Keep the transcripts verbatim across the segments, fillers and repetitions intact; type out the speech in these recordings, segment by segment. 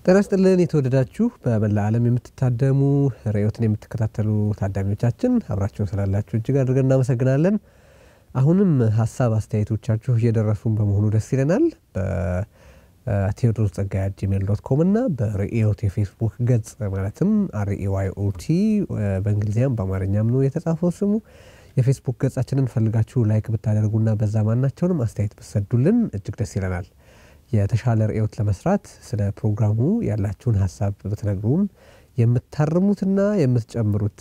ጤና ይስጥልን የተወደዳችሁ በመላ ዓለም የምትታደሙ ሬዮትን የምትከታተሉ ታዳሚዎቻችን አብራችሁን ስላላችሁ እጅግ አድርገን እናመሰግናለን። አሁንም ሐሳብ አስተያየቶቻችሁ እየደረሱን በመሆኑ ደስ ይለናል። በቴዎድሮስ ጸጋይ አት ጂሜል ዶት ኮም እና በሬዮት የፌስቡክ ገጽ ማለትም አር ኤ ዋይ ኦ ቲ በእንግሊዝኛም በአማርኛም ነው የተጻፈው ስሙ። የፌስቡክ ገጻችንን ፈልጋችሁ ላይክ ብታደርጉና በዛ ማናቸውንም አስተያየት ብትሰዱልን እጅግ ደስ ይለናል። የተሻለ ሬዮት ለመስራት ስለ ፕሮግራሙ ያላችሁን ሐሳብ ብትነግሩን የምታርሙትና የምትጨምሩት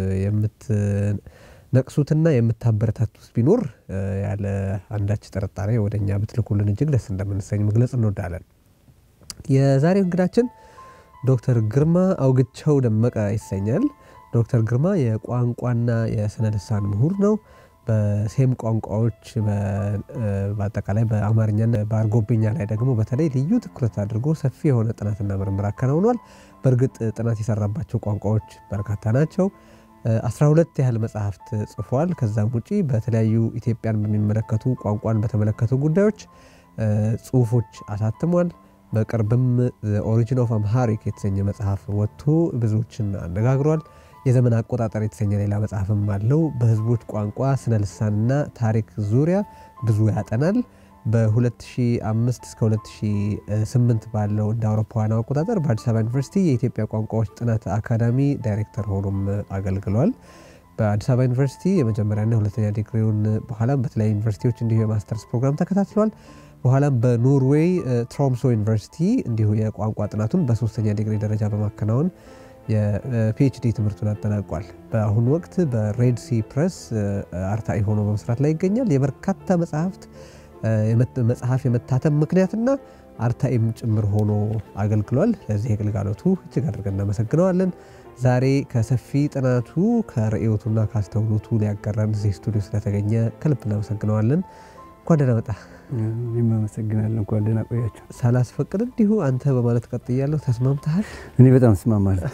የምትነቅሱትና የምታበረታቱት ቢኖር ያለ አንዳች ጥርጣሬ ወደኛ ብትልኩልን እጅግ ደስ እንደምንሰኝ መግለጽ እንወዳለን። የዛሬው እንግዳችን ዶክተር ግርማ አውግቸው ደመቀ ይሰኛል። ዶክተር ግርማ የቋንቋና የስነ ልሳን ምሁር ነው። በሴም ቋንቋዎች በአጠቃላይ በአማርኛና በአርጎብኛ ላይ ደግሞ በተለይ ልዩ ትኩረት አድርጎ ሰፊ የሆነ ጥናትና ምርምር አከናውኗል። በእርግጥ ጥናት የሰራባቸው ቋንቋዎች በርካታ ናቸው። አስራ ሁለት ያህል መጽሐፍት ጽፏል። ከዛም ውጪ በተለያዩ ኢትዮጵያን በሚመለከቱ ቋንቋን በተመለከቱ ጉዳዮች ጽሁፎች አሳትሟል። በቅርብም ኦሪጂን ኦፍ አምሃሪክ የተሰኘ መጽሐፍ ወጥቶ ብዙዎችን አነጋግሯል። የዘመን አቆጣጠር የተሰኘ ሌላ መጽሐፍም አለው። በህዝቦች ቋንቋ ስነ ልሳንና ታሪክ ዙሪያ ብዙ ያጠናል። በ2005 እስከ ሁለት ሺህ ስምንት ባለው እንደ አውሮፓውያን አቆጣጠር በአዲስ አበባ ዩኒቨርሲቲ የኢትዮጵያ ቋንቋዎች ጥናት አካዳሚ ዳይሬክተር ሆኖም አገልግሏል። በአዲስ አበባ ዩኒቨርሲቲ የመጀመሪያና ሁለተኛ ዲግሪውን በኋላም በተለያዩ ዩኒቨርሲቲዎች እንዲሁ የማስተርስ ፕሮግራም ተከታትሏል። በኋላም በኖርዌይ ትሮምሶ ዩኒቨርሲቲ እንዲሁ የቋንቋ ጥናቱን በሶስተኛ ዲግሪ ደረጃ በማከናወን የፒኤችዲ ትምህርቱን አጠናቋል። በአሁኑ ወቅት በሬድ ሲ ፕሬስ አርታኢ ሆኖ በመስራት ላይ ይገኛል። የበርካታ መጽሐፍት መጽሐፍ የመታተም ምክንያትና አርታኢም ጭምር ሆኖ አገልግሏል። ለዚህ የግልጋሎቱ እጅግ አድርገን እናመሰግነዋለን። ዛሬ ከሰፊ ጥናቱ ከሬዮቱና ካስተውሎቱ ሊያጋራን እዚህ ስቱዲዮ ስለተገኘ ከልብ እናመሰግነዋለን። እንኳን ደህና መጣ። እኔም አመሰግናለሁ። እንኳን ደህና ቆያችሁ። ሳላስፈቅድ እንዲሁ አንተ በማለት ቀጥያለሁ። ተስማምተሃል? እኔ በጣም ተስማማለሁ።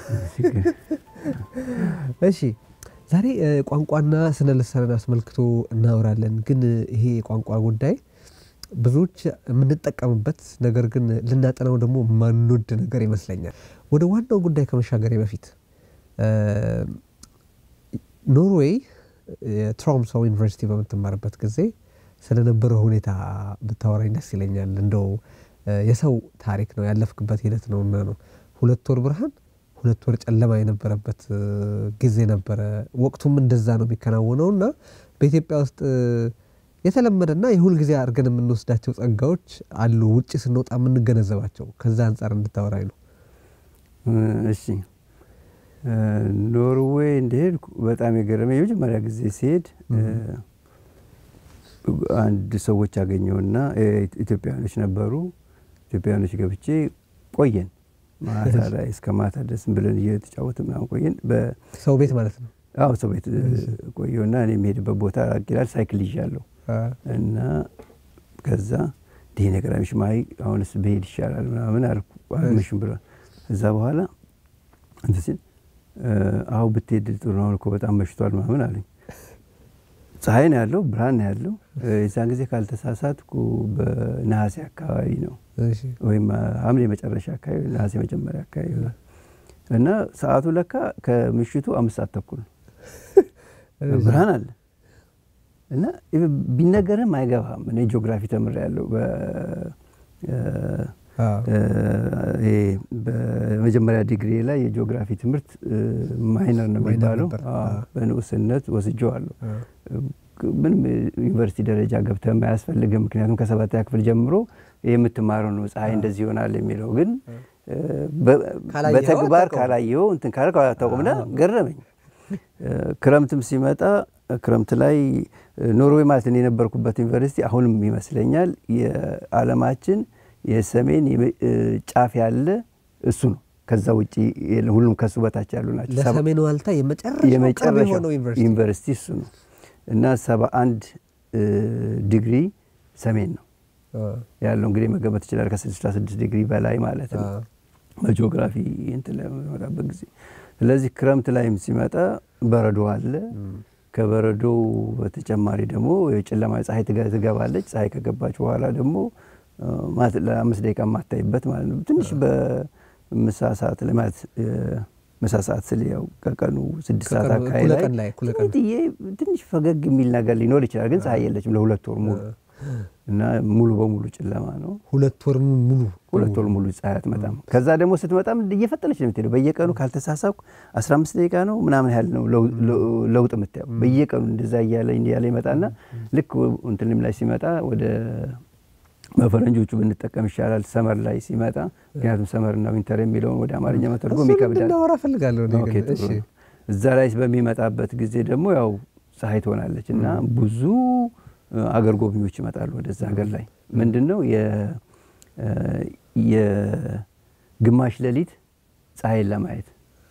እሺ ዛሬ ቋንቋና ስነ ልሳንን አስመልክቶ እናወራለን። ግን ይሄ ቋንቋ ጉዳይ ብዙዎች የምንጠቀምበት ነገር ግን ልናጠናው ደግሞ ማንወድ ነገር ይመስለኛል። ወደ ዋናው ጉዳይ ከመሻገሬ በፊት ኖርዌይ ትሮምሶ ዩኒቨርሲቲ በምትማርበት ጊዜ ስለነበረ ሁኔታ ብታወራኝ ደስ ይለኛል። እንደው የሰው ታሪክ ነው ያለፍክበት ሂደት ነውና ነው። ሁለት ወር ብርሃን ሁለት ወር ጨለማ የነበረበት ጊዜ ነበረ። ወቅቱም እንደዛ ነው የሚከናወነውና በኢትዮጵያ ውስጥ የተለመደና የሁል ጊዜ አርገን የምንወስዳቸው ጸጋዎች አሉ ውጪ ስንወጣ የምንገነዘባቸው። ከዛ አንፃር እንድታወራኝ ነው። እሺ ኖርዌይ እንደሄድኩ በጣም የገረመኝ የመጀመሪያ ጊዜ ሲሄድ አንድ ሰዎች ያገኘውና ኢትዮጵያኖች ነበሩ። ኢትዮጵያኖች ገብቼ ቆየን ማታ ላይ እስከ ማታ ድረስ ብለን እየተጫወትን ምናምን ቆየን። በሰው ቤት ማለት ነው። አዎ ሰው ቤት ቆየውና እኔ የምሄድበት ቦታ አግላል ሳይክል ይዣለሁ እና ከዛ ዲህ ነገር አምሽማይ አሁንስ በሄድ ይሻላል ምናምን አልኩ። አምሽም ብሎ እዛ በኋላ እንትን አው ብትሄድ ጥሩ ነው እኮ በጣም መሽቷል ምናምን አለኝ። ፀሐይ ነው ያለው ብርሃን ነው ያለው። የዛን ጊዜ ካልተሳሳትኩ በነሐሴ አካባቢ ነው። እሺ ወይም ሐምሌ መጨረሻ አካባቢ ነሐሴ መጀመሪያ አካባቢ ነው እና ሰዓቱ ለካ ከምሽቱ አምስት ሰዓት ተኩል ብርሃን አለ እና ቢነገርም አይገባም። እኔ ጂኦግራፊ ተምሬያለሁ በ እ በመጀመሪያ ዲግሪ ላይ የጂኦግራፊ ትምህርት ማይነር ነው የሚባለው። በንዑስነት ወስጄዋለሁ። ምን ዩኒቨርሲቲ ደረጃ ገብተህ ማያስፈልግም። ምክንያቱም ከሰባተኛ ክፍል ጀምሮ የምትማረው ነው ፀሐይ እንደዚህ ይሆናል የሚለው ግን በተግባር ካላየው እንትን ካለ አታውቅምና ገረመኝ። ክረምትም ሲመጣ ክረምት ላይ ኖርዌይ ማለት ነው የነበርኩበት ዩኒቨርሲቲ አሁንም ይመስለኛል የዓለማችን የሰሜን ጫፍ ያለ እሱ ነው። ከዛ ውጪ ሁሉም ከሱ በታች ያሉ ናቸው። ለሰሜን ዋልታ የመጨረሻው የሆነው ዩኒቨርሲቲ እሱ ነው እና ሰባ አንድ ዲግሪ ሰሜን ነው ያለው። እንግዲህ መገመት ይችላል ከስልሳ ስድስት ዲግሪ በላይ ማለት ነው በጂኦግራፊ እንትን ለማውራት ጊዜ። ስለዚህ ክረምት ላይም ሲመጣ በረዶ አለ። ከበረዶ በተጨማሪ ደግሞ የጨለማ ፀሐይ ትገባለች። ፀሐይ ከገባች በኋላ ደግሞ ማለት ለአምስት ደቂቃ ማታይበት ማለት ነው። ትንሽ በ ምሳ ሰዓት ለማለት ምሳ ሰዓት ስለ ያው ከቀኑ ስድስት ሰዓት አካባቢ ላይ ትንሽ ፈገግ የሚል ነገር ሊኖር ይችላል ግን ፀሐይ የለችም ለሁለት ወር ሙሉ እና ሙሉ በሙሉ ጨለማ ነው ሁለት ወር ሙሉ ሁለት ወር ሙሉ ፀሐይ አትመጣም ከዛ ደግሞ ስትመጣም እየፈጠነች ነው የምትሄደው በየቀኑ ካልተሳሳብኩ አስራ አምስት ደቂቃ ነው ምናምን ያህል ነው ለውጥ የምታየው በየቀኑ እንደዛ እያለ እንዲያለ ይመጣና ልክ እንትንም ላይ ሲመጣ ወደ በፈረንጆቹ ብንጠቀም ይሻላል ሰመር ላይ ሲመጣ ምክንያቱም ሰመር እና ዊንተር የሚለውን ወደ አማርኛ መተርጎም ይከብዳል ነው አወራ ፈልጋለሁ ነው እሺ እዛ ላይ በሚመጣበት ጊዜ ደግሞ ያው ፀሐይ ትሆናለችና ብዙ አገር ጎብኚዎች ይመጣሉ ወደዛ ሀገር ላይ ምንድነው የ የግማሽ ሌሊት ፀሐይ ለማየት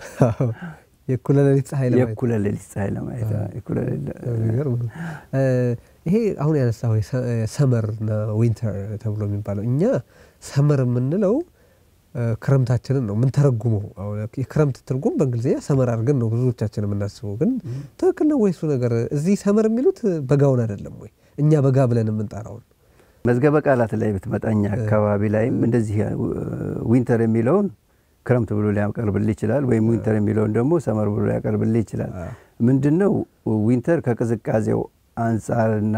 የኩለ ሌሊት ፀሐይ ለማየት የኩለ ሌሊት ፀሐይ ለማየት የኩለ ሌሊት ይሄ አሁን ያነሳው ሰመር እና ዊንተር ተብሎ የሚባለው እኛ ሰመር የምንለው ክረምታችንን ነው ምን ተረጉመው የክረምት ትርጉም በእንግሊዝኛ ሰመር አድርገን ነው ብዙዎቻችን የምናስበው ግን ትክክል ነው ወይስ ነገር እዚህ ሰመር የሚሉት በጋውን አይደለም ወይ እኛ በጋ ብለን የምንጠራው መዝገበ ቃላት ላይ በተመጣኛ አካባቢ ላይም እንደዚህ ዊንተር የሚለውን ክረምት ብሎ ሊያቀርብልህ ይችላል ወይም ዊንተር የሚለውን ደግሞ ሰመር ብሎ ሊያቀርብልህ ይችላል ምንድነው ዊንተር ከቅዝቃዜው አንፃርና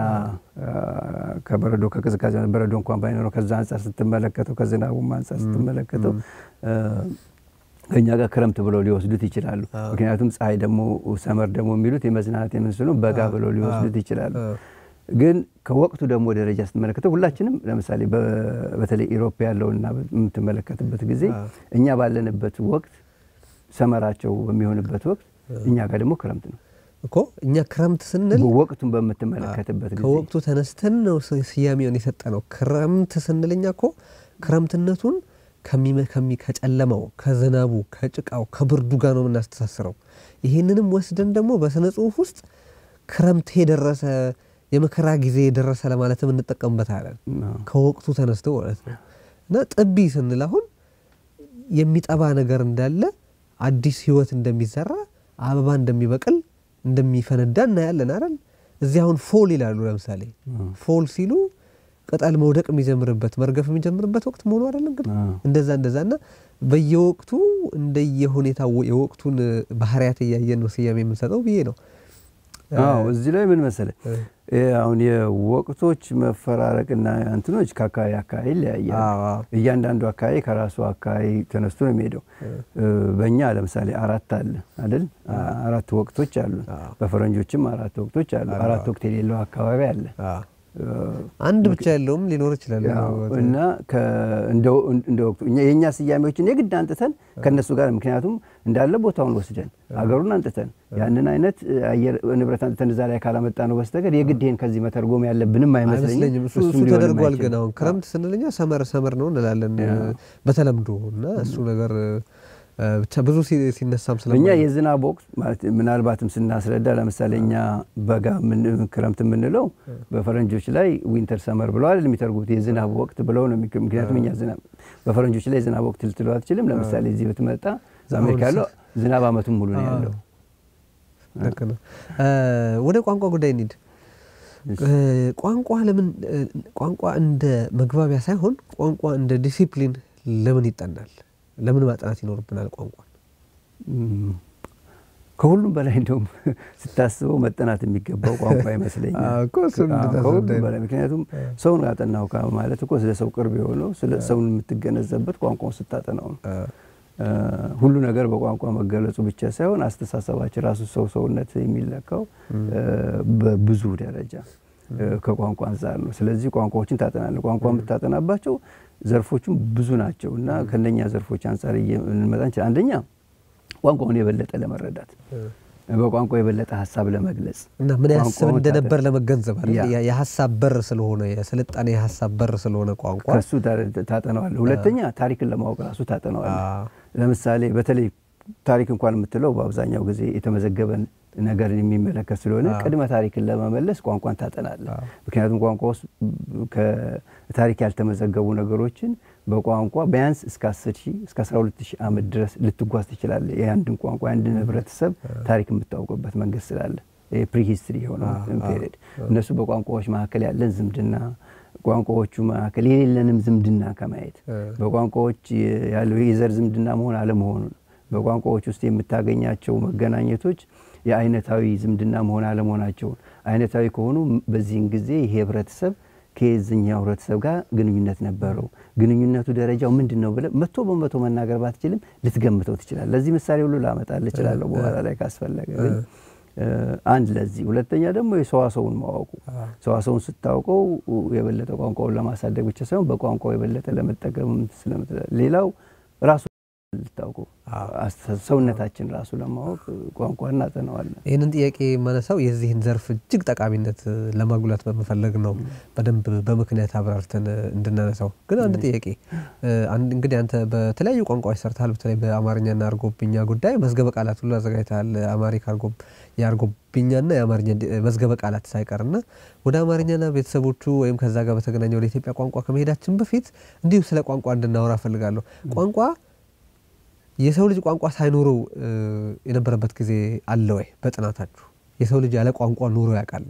ከበረዶ ከቅዝቃዜው በረዶ እንኳን ባይኖር ከዛ አንፃር ስትመለከተው ከዝናቡም አንፃር ስትመለከተው ከኛ ጋር ክረምት ብሎ ሊወስዱት ይችላሉ ምክንያቱም ፀሐይ ደግሞ ሰመር ደግሞ የሚሉት የመዝናናት የምንስለው በጋ ብሎ ሊወስዱት ይችላሉ ግን ከወቅቱ ደግሞ ደረጃ ስትመለከተው ሁላችንም ለምሳሌ በተለይ ኢሮፕ ያለውና የምትመለከትበት ጊዜ እኛ ባለንበት ወቅት ሰመራቸው በሚሆንበት ወቅት እኛ ጋር ደግሞ ክረምት ነው እኮ እኛ ክረምት ስንል ወቅቱን በመተመለከተበት ጊዜ ከወቅቱ ተነስተን ነው ሲያሚውን የሰጠነው ክረምት ስንልኛ እኮ ክረምትነቱን ከሚመከሚ ከጨለማው ከዝናቡ ከጭቃው ከብርዱ ጋር ነው እናስተሳስረው ይሄንንም ወስደን ደግሞ በስነ ጽሁፍ ውስጥ ክረምት የደረሰ የመከራ ጊዜ የደረሰ ለማለትም እንጠቀምበታለን ከወቅቱ ተነስተው ማለት ነው እና ጥቢ ስንል አሁን የሚጠባ ነገር እንዳለ አዲስ ህይወት እንደሚዘራ አበባ እንደሚበቅል እንደሚፈነዳ እናያለን አይደል እዚህ አሁን ፎል ይላሉ ለምሳሌ ፎል ሲሉ ቅጠል መውደቅ የሚጀምርበት መርገፍ የሚጀምርበት ወቅት መሆኑ አይደል እንግዲህ እንደዛ እንደዛና በየወቅቱ እንደየሁኔታው የወቅቱን ባህሪያት ያያየን ነው ሲያም የምንሰጠው ብዬ ነው አዎ እዚህ ላይ ምን መሰለህ አሁን የወቅቶች መፈራረቅና አንተኖች ካካይ አካይ ለያያል እያንዳንዱ አካይ ከራሱ አካይ ተነስቶ ነው የሚሄደው በእኛ ለምሳሌ አራት አለ አይደል አራት ወቅቶች አሉ በፈረንጆችም አራት ወቅቶች አሉ አራት ወቅት የሌለው አካባቢ አለ አንድ ብቻ ያለውም ሊኖር ይችላል እና እንደው እንደው የኛ ስያሜዎችን የግድ አንጥተን ከነሱ ጋር ምክንያቱም እንዳለ ቦታውን ወስደን አገሩን አንጥተን ያንን አይነት አየር ንብረት አንጥተን ዛሬ ካላመጣ ነው በስተቀር የግድ ይሄን ከዚህ መተርጎም ያለብንም አይመስለኝም እሱ ተደርጓል ግን አሁን ክረምት ስንልኛ ሰመር ሰመር ነው እንላለን በተለምዶ እና እሱ ነገር ብቻ ብዙ ሲነሳም ስለማለት እኛ የዝናብ ወቅት ማለት ምናልባትም ስናስረዳ ለምሳሌኛ በጋ ምን ክረምት ምንለው በፈረንጆች ላይ ዊንተር ሰመር ብለው አይደል የሚተርጉት የዝናብ ወቅት ብለው ነው ምክንያቱም እኛ ዝናብ በፈረንጆች ላይ ዝናብ ወቅት ልትለው አትችልም ለምሳሌ እዚህ ብትመጣ አሜሪካ ያለው ዝናብ አመቱን ሙሉ ነው ያለው ለከነ ወደ ቋንቋ ጉዳይ እንሂድ ቋንቋ ለምን ቋንቋ እንደ መግባቢያ ሳይሆን ቋንቋ እንደ ዲሲፕሊን ለምን ይጠናል ለምን ማጥናት ይኖርብናል ቋንቋ ከሁሉም በላይ እንደውም ስታስበው መጠናት የሚገባው ቋንቋ ይመስለኛል አዎ ኮስም እንደተሰደደ ምክንያቱም ሰውን ያጠናው ማለት እኮ ስለ ሰው ቅርብ የሆነው ስለ ሰውን የምትገነዘበት ቋንቋውን ስታጠናው ሁሉ ነገር በቋንቋ መገለጹ ብቻ ሳይሆን አስተሳሰባችን ራሱ ሰው ሰውነት የሚለካው በብዙ ደረጃ ከቋንቋ አንፃር ነው ስለዚህ ቋንቋዎችን ታጠናለህ ቋንቋ የምታጠናባቸው ዘርፎቹም ብዙ ናቸውና ከነኛ ዘርፎች አንፃር እንመጣን አንደኛ ቋንቋውን የበለጠ ለመረዳት በቋንቋ የበለጠ ሐሳብ ለመግለጽ እና ምን ያስብ እንደነበር ለመገንዘብ አይደል የሐሳብ በር ስለሆነ የስልጣኔ የሐሳብ በር ስለሆነ ቋንቋ ከሱ ታጠናዋለህ ሁለተኛ ታሪክን ለማወቅ ራሱ ታጠናዋለህ ለምሳሌ በተለይ ታሪክ እንኳን የምትለው በአብዛኛው ጊዜ የተመዘገበን ነገርን የሚመለከት ስለሆነ ቅድመ ታሪክን ለማመለስ ቋንቋን ታጠናለህ ምክንያቱም ቋንቋ ውስጥ ከታሪክ ያልተመዘገቡ ነገሮችን በቋንቋ ቢያንስ እስከ አስር ሺህ እስከ አስራ ሁለት ሺህ ዓመት ድረስ ልትጓዝ ትችላለህ የአንድን ቋንቋ አንድን ህብረተሰብ ታሪክ የምታውቀውበት መንገድ ስላለ ፕሪ ሂስትሪ የሆነው ፔሪድ እነሱ በቋንቋዎች መካከል ያለን ዝምድና ቋንቋዎቹ መካከል የሌለንም ዝምድና ከማየት በቋንቋዎች ያለው የዘር ዝምድና መሆን አለ መሆኑን በቋንቋዎች ውስጥ የምታገኛቸው መገናኘቶች የአይነታዊ ዝምድና መሆን አለ መሆናቸው አይነታዊ ከሆኑ በዚህን ጊዜ ይሄ ህብረተሰብ ከየትኛው ህብረተሰብ ጋር ግንኙነት ነበረው ግንኙነቱ ደረጃው ምንድነው ብለ መቶ በመቶ መናገር ባትችልም ልትገምተው ትችላለህ ለዚህ ምሳሌ ሁሉ ላመጣልህ እችላለሁ በኋላ ላይ ካስፈለገ አንድ ለዚህ ሁለተኛ ደግሞ የሰዋሰውን ማወቁ ሰዋሰውን ስታውቀው የበለጠ ቋንቋውን ለማሳደግ ብቻ ሳይሆን በቋንቋው የበለጠ ለመጠቀም ስለምትችል ሌላው ራሱ ልታውቀው ሰውነታችን ራሱ ለማወቅ ቋንቋና አጠናዋለን ይሄንን ጥያቄ ማነሳው የዚህን ዘርፍ እጅግ ጠቃሚነት ለማጉላት በመፈለግ ነው በደንብ በመክንያት አብራርተን እንድናነሳው ግን አንድ ጥያቄ አንድ እንግዲህ አንተ በተለያዩ ቋንቋዎች ሰርተሃል በተለይ በአማርኛና አርጎብኛ ጉዳይ መዝገበ ቃላት ሁሉ አዘጋጅተሃል አማሪክ አርጎብ ያርጎብኛና የአማርኛ መዝገበ ቃላት ሳይቀርና ወደ አማርኛና ቤተሰቦቹ ወይም ከዛ ጋር በተገናኘው ወደ ኢትዮጵያ ቋንቋ ከመሄዳችን በፊት እንዲሁ ስለ ቋንቋ እንድናወራ ፈልጋለሁ ቋንቋ የሰው ልጅ ቋንቋ ሳይኖረው የነበረበት ጊዜ አለ ወይ በጥናታችሁ የሰው ልጅ ያለ ቋንቋ ኖሮ ያውቃል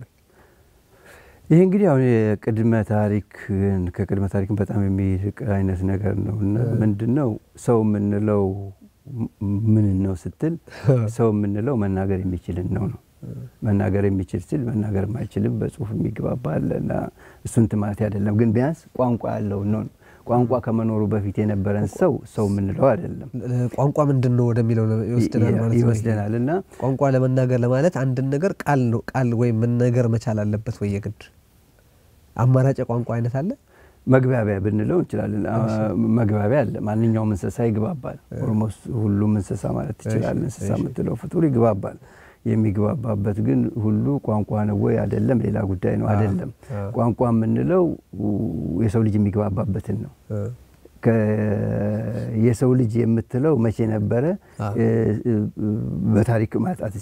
ይሄ እንግዲህ አሁን የቅድመ ታሪክን ከቅድመ ታሪክን በጣም የሚርቅ አይነት ነገር ነውና ምንድነው ሰው ምንለው ምን ነው ስትል ሰው ምንለው መናገር የሚችልን ነው ነው መናገር የሚችል ሲል መናገር ማይችልም በጽሁፍ የሚግባባልና እሱን ትማት አይደለም ግን ቢያንስ ቋንቋ ያለው ነው ቋንቋ ከመኖሩ በፊት የነበረን ሰው ሰው ምንለው አይደለም ቋንቋ ምንድነው ወደሚለው ይወስደናል ማለት ነው ይወስደናልና ቋንቋ ለመናገር ለማለት አንድ ነገር ቃል ነው ቃል ወይ ምን ነገር መቻል አለበት ወይ የግድ አማራጭ ቋንቋ አይነት አለ መግባቢያ ብንለው እንችላለን መግባቢያ አለ ማንኛውም እንስሳ ይግባባል ኦልሞስት ሁሉም እንስሳ ማለት ይችላል እንስሳ ምትለው ፍጡር ይግባባል የሚግባባበት ግን ሁሉ ቋንቋ ነው ወይ አይደለም ሌላ ጉዳይ ነው አይደለም ቋንቋ ምንለው የሰው ልጅ የሚግባባበትን ነው የሰው ልጅ የምትለው መቼ ነበረ በታሪክ ማጣት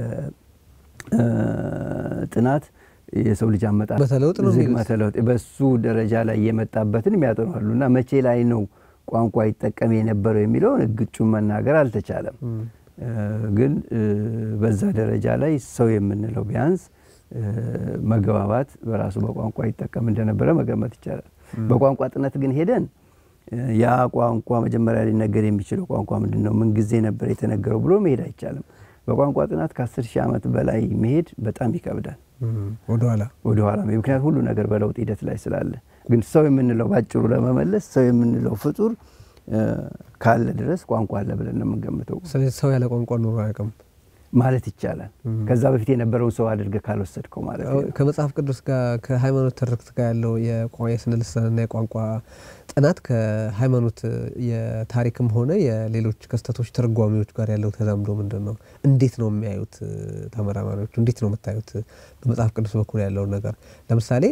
በጥናት የሰው ልጅ አመጣጥ በተለውጥ ነው በተለውጥ በሱ ደረጃ ላይ የመጣበትን የሚያጠናሉና መቼ ላይ ነው ቋንቋ ይጠቀም የነበረው የሚለው ግጭ መናገር አልተቻለም ግን በዛ ደረጃ ላይ ሰው የምንለው ቢያንስ መግባባት በራሱ በቋንቋ ይጠቀም እንደነበረ መገመት ይቻላል በቋንቋ ጥናት ግን ሄደን ያ ቋንቋ መጀመሪያ ሊነገር የሚችለው ቋንቋ ምንድነው ምን ጊዜ ነበር የተነገረው ብሎ መሄድ አይቻልም በቋንቋ ጥናት ከ10 ሺህ ዓመት በላይ መሄድ በጣም ይከብዳል ወደኋላ ወደኋላ ምክንያት ሁሉ ነገር በለውጥ ሂደት ላይ ስላለ ግን ሰው የምንለው ባጭሩ ለመመለስ ሰው የምንለው ፍጡር ካለ ድረስ ቋንቋ አለ ብለን ነው የምንገምተው ስለዚህ ሰው ያለ ቋንቋ ኖሮ አያውቅም ማለት ይቻላል ከዛ በፊት የነበረው ሰው አድርገ ካልወሰድከው ማለት ነው ከመጽሐፍ ቅዱስ ጋር ከሃይማኖት ትርክት ጋር ያለው የቋንቋ ስነልሳና የቋንቋ ጥናት ከሃይማኖት የታሪክም ሆነ የሌሎች ክስተቶች ትርጓሜዎች ጋር ያለው ተዛምዶ ምንድነው እንዴት ነው የሚያዩት ተመራማሪዎች እንዴት ነው የምታዩት በመጽሐፍ ቅዱስ በኩል ያለው ነገር ለምሳሌ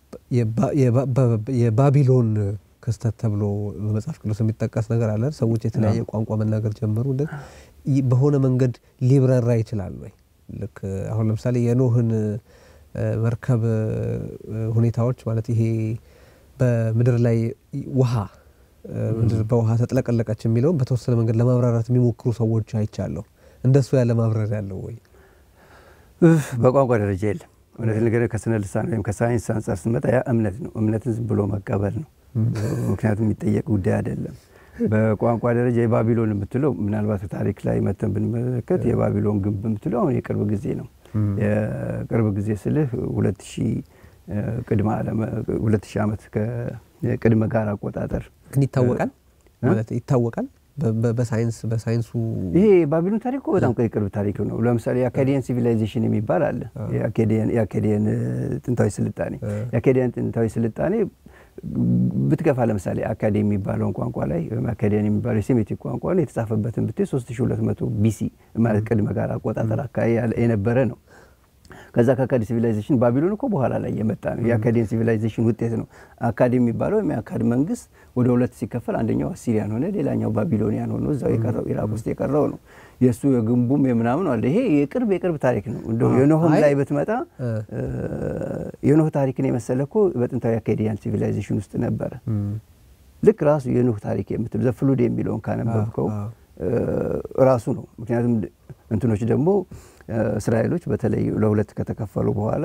የባቢሎን ክስተት ተብሎ በመጽሐፍ ቅዱስ የሚጠቀስ ነገር አለ ሰዎች የተለያየ ቋንቋ መናገር ጀመሩ እንደ በሆነ መንገድ ሊብራራ ይችላል ወይ ልክ አሁን ለምሳሌ የኖህን መርከብ ሁኔታዎች ማለት ይሄ በመድር ላይ ውሃ ምድር በውሃ ተጥለቀለቀች የሚለው በተወሰነ መንገድ ለማብራራት የሚሞክሩ ሰዎች አይቻለሁ እንደሱ ያለ ማብራሪያ ያለው ወይ በቋንቋ ደረጃ የለም ወደ ነገር ከስነ ልሳን ወይም ከሳይንስ አንፃር ስንመጣ ያ እምነት ነው እምነትን ዝም ብሎ መቀበል ነው ምክንያቱም የሚጠየቅ ጉዳይ አይደለም በቋንቋ ደረጃ የባቢሎን የምትለው ምናልባት ታሪክ ላይ መተን ብንመለከት የባቢሎን ግንብ የምትለው አሁን የቅርብ ጊዜ ነው የቅርብ ጊዜ ስልህ ሁለት ሺህ ቅድመ ዓለም ሁለት ሺህ ዓመት ከቅድመ ጋር አቆጣጠር ግን ይታወቃል ማለት ይታወቃል በሳይንስ በሳይንሱ ይሄ ባቢሎን ታሪክ በጣም ቅርብ ታሪክ ነው ለምሳሌ የአካዲያን ሲቪላይዜሽን የሚባል አለ የአካዲያን የአካዲያን ጥንታዊ ስልጣኔ የአካዲያን ጥንታዊ ስልጣኔ ብትገፋ ለምሳሌ አካዴሚ የሚባለው ቋንቋ ላይ አካዲያን የሚባለው ሴሚቲክ ቋንቋ ላይ የተጻፈበትን ብትይ ሶስት ሺህ ሁለት መቶ ቢሲ ማለት ቅድመ ጋር አቆጣጠር አካባቢ የነበረ ነው ከዛ ከአካዲ ሲቪላይዜሽን ባቢሎን እኮ በኋላ ላይ የመጣ ነው የአካዲያን ሲቪላይዜሽን ውጤት ነው አካዲ የሚባለው የአካድ መንግስት ወደ ሁለት ሲከፈል አንደኛው አሲሪያን ሆነ ሌላኛው ባቢሎኒያን ሆነ እዛው የቀረው ኢራቅ ውስጥ የቀረው ነው የሱ የግንቡም የምናምን አለ ይሄ የቅርብ የቅርብ ታሪክ ነው እንደው የኖህም ላይ በትመጣ የኖህ ታሪክን የመሰለኮ በጥንታዊ አካዲያን ሲቪላይዜሽን ውስጥ ነበር ልክ ራሱ የኖህ ታሪክ የምትል ዘፍሉድ የሚለውን ካነበብከው ራሱ ነው ምክንያቱም እንትኖች ደግሞ እስራኤሎች በተለይ ለሁለት ከተከፈሉ በኋላ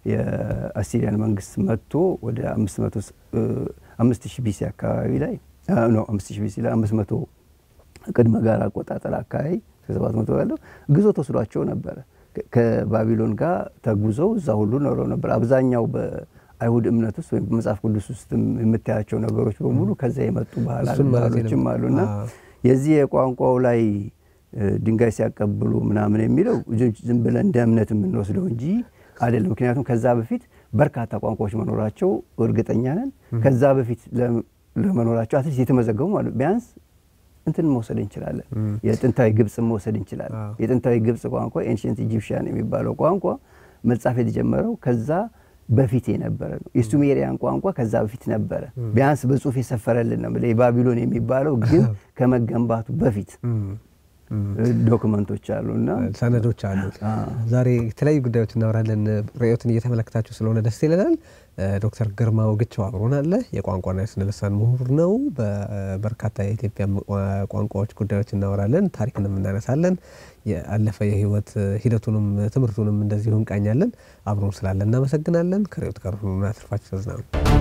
የአሲሪያን መንግስት መጥቶ ወደ አምስት ሺህ ቢሲ አካባቢ ላይ ነው አምስት ሺህ ቢሲ ላይ አምስት መቶ ቅድመ ጋር አቆጣጠር አካባቢ ከሰባት መቶ ያለው ግዞት ወስዷቸው ነበር። ከባቢሎን ጋር ተጉዘው እዛ ሁሉ ኖረው ነበር። አብዛኛው በአይሁድ እምነት ውስጥ ወይም በመጽሐፍ ቅዱስ ውስጥ የምታያቸው ነገሮች በሙሉ ከዛ የመጡ ባህሎችም አሉና የዚህ የቋንቋው ላይ ድንጋይ ሲያቀብሉ ምናምን የሚለው ዝም ብለን እንደ እምነት የምንወስደው እንጂ አይደለም። ምክንያቱም ከዛ በፊት በርካታ ቋንቋዎች መኖራቸው እርግጠኛ ነን። ከዛ በፊት ለመኖራቸው አትሊስት የተመዘገቡ ማለት ቢያንስ እንትን መውሰድ እንችላለን። የጥንታዊ ግብጽ መውሰድ እንችላለን። የጥንታዊ ግብጽ ቋንቋ ኤንሺየንት ኢጂፕሽያን የሚባለው ቋንቋ መጻፍ የተጀመረው ከዛ በፊት የነበረ ነው። የሱሜሪያን ቋንቋ ከዛ በፊት ነበረ። ቢያንስ በጽሁፍ የሰፈረልን ነው። ለባቢሎን የሚባለው ግን ከመገንባቱ በፊት ዶክመንቶች አሉና ሰነዶች አሉ። ዛሬ የተለያዩ ጉዳዮች እናወራለን። ርዕዮትን እየተመለከታችሁ ስለሆነ ደስ ይለናል። ዶክተር ግርማ አውግቸው አብሮን አለ። የቋንቋና የስነ ልሳን ምሁር ነው። በበርካታ የኢትዮጵያ ቋንቋዎች ጉዳዮች እናወራለን፣ ታሪክንም እናነሳለን። ያለፈ የህይወት ሂደቱንም ትምህርቱንም እንደዚሁ እንቃኛለን። አብሮን ስላለ እናመሰግናለን። ከርዕዮት ጋር ሆነን አትርፋችሁ ተዝናኑ።